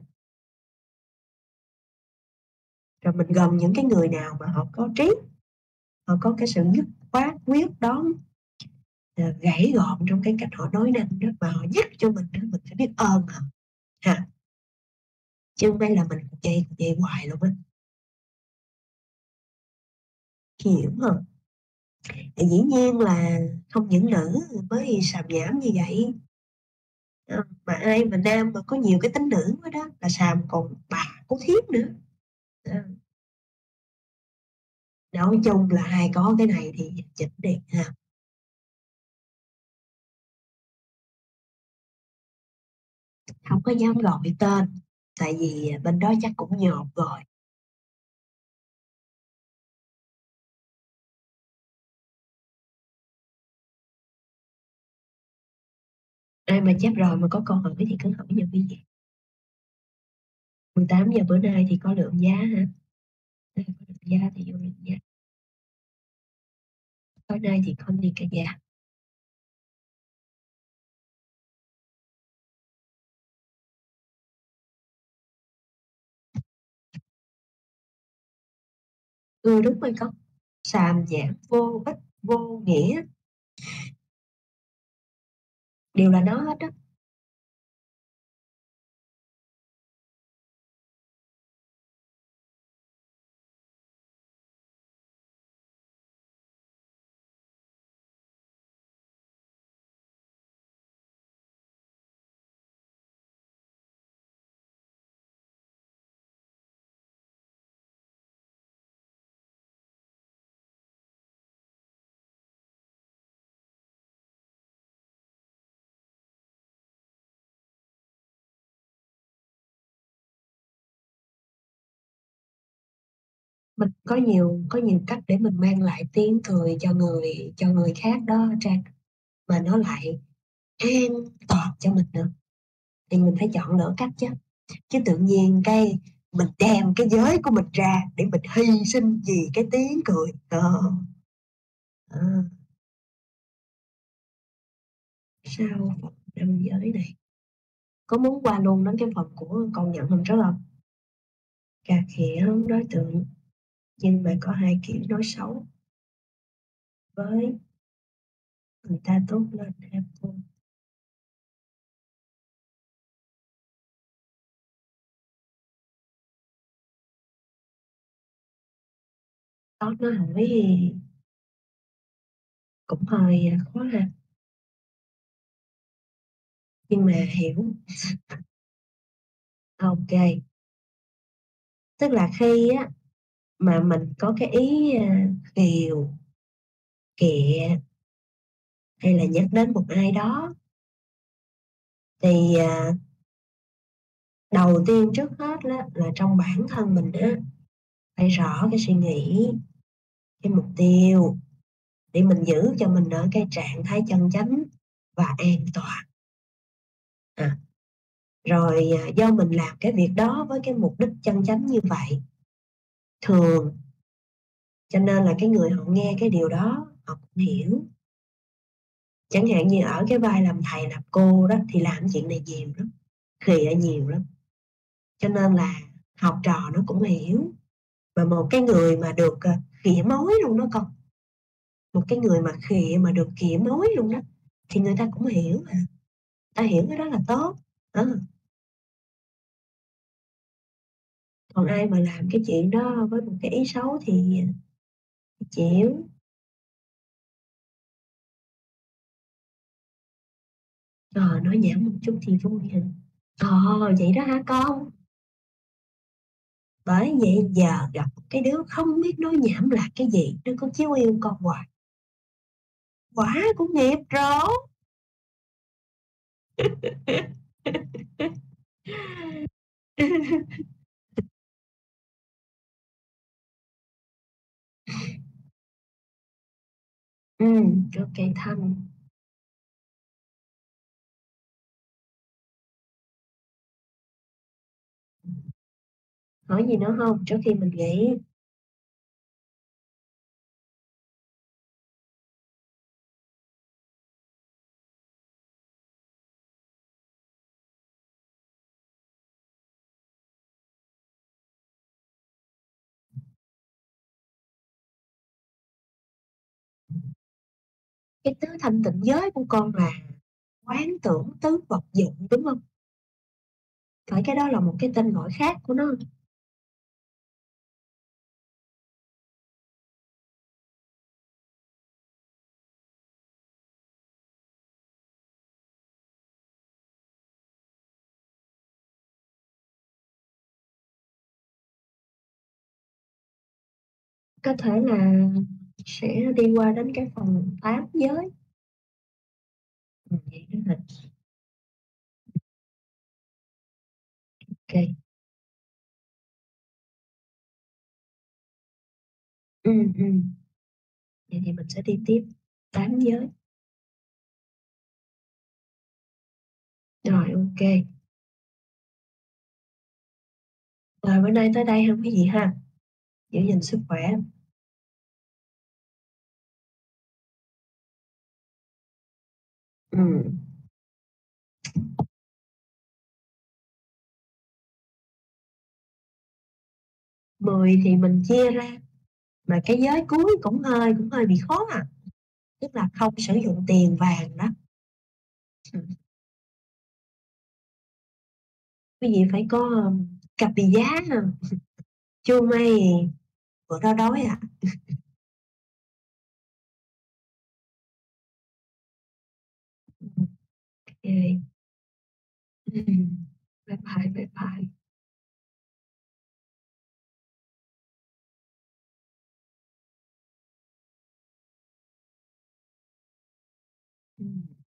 Rồi mình gần những cái người nào mà họ có trí, họ có cái sự dứt khoát quyết đoán, gãy gọn trong cái cách họ nói năng đó, và họ nhắc cho mình đó, mình phải biết ơn họ ha, chứ không phải là mình cuộc dây hoài luôn á. Hiểu không? Thì dĩ nhiên là không những nữ mới xàm nhảm như vậy. Mà ai mà nam mà có nhiều cái tính nữ quá đó là xàm còn bà có thiếp nữa. Ờ, nói chung là ai có cái này thì chỉnh đi ha. Không có dám gọi tên, tại vì bên đó chắc cũng nhột rồi. Ai mà chép rồi mà có câu hỏi thì cứ hỏi nha quý vị. 18 giờ bữa nay thì có lượng giá ha. Có lượng giá thì vô lượng giá. Tối nay thì không đi cả giá. Ừ đúng rồi con. Xàm nhảm vô ích, vô nghĩa, đều là nó hết đó. Mình có nhiều cách để mình mang lại tiếng cười cho người khác đó Trang, mà nó lại an toàn cho mình nữa, thì mình phải chọn lựa cách chứ. Chứ tự nhiên cái mình đem cái giới của mình ra để mình hy sinh vì cái tiếng cười. Ờ, Sao phần năm giới này có muốn qua luôn đến cái phần của con nhận hôm trước không? Cà khịa không đối tượng, nhưng mà có hai kiểu nói xấu với người ta tốt lên em cô. Tốt nó hỏi cũng hơi khó ha, nhưng mà hiểu. Ok, tức là khi á mà mình có cái ý khều, kệ, hay là nhắc đến một ai đó, thì đầu tiên trước hết là trong bản thân mình á phải rõ cái suy nghĩ, cái mục tiêu, để mình giữ cho mình ở cái trạng thái chân chánh và an toàn. À, rồi do mình làm cái việc đó với cái mục đích chân chánh như vậy, thường cho nên là cái người họ nghe cái điều đó họ cũng hiểu. Chẳng hạn như ở cái vai làm thầy làm cô đó thì làm chuyện này nhiều lắm, khịa nhiều lắm, cho nên là học trò nó cũng hiểu. Mà một cái người mà được khịa mối luôn đó con, một cái người mà khịa mà được khịa mối luôn đó, thì người ta cũng hiểu à, ta hiểu cái đó là tốt. Đó. Còn ai mà làm cái chuyện đó với một cái ý xấu thì chịu. Nói nhảm một chút thì vui hả? Vậy đó hả con? Bởi vậy giờ gặp một cái đứa không biết nói nhảm là cái gì, nó có chiếu yêu con hoài. Quả của nghiệp rồi. Ok Thanh. Hỏi gì nữa không trước khi mình nghỉ? Cái tứ thanh tịnh giới của con là quán tưởng tứ vật dụng đúng không? Phải cái đó là một cái tên gọi khác của nó. Có thể là sẽ đi qua đến cái phần tám giới. Vậy đó hả? Ok. Ừ, ừ. Vậy thì mình sẽ đi tiếp tám giới. Rồi ok. Rồi bữa nay tới đây không có gì ha. Giữ gìn sức khỏe. Ừ. 10 thì mình chia ra, mà cái giới cuối cũng hơi bị khó à, tức là không sử dụng tiền vàng đó. Cái gì phải có cà pì giá nè, chưa may bữa đó đói à. Ok. Bye bye, bye bye. Ừ.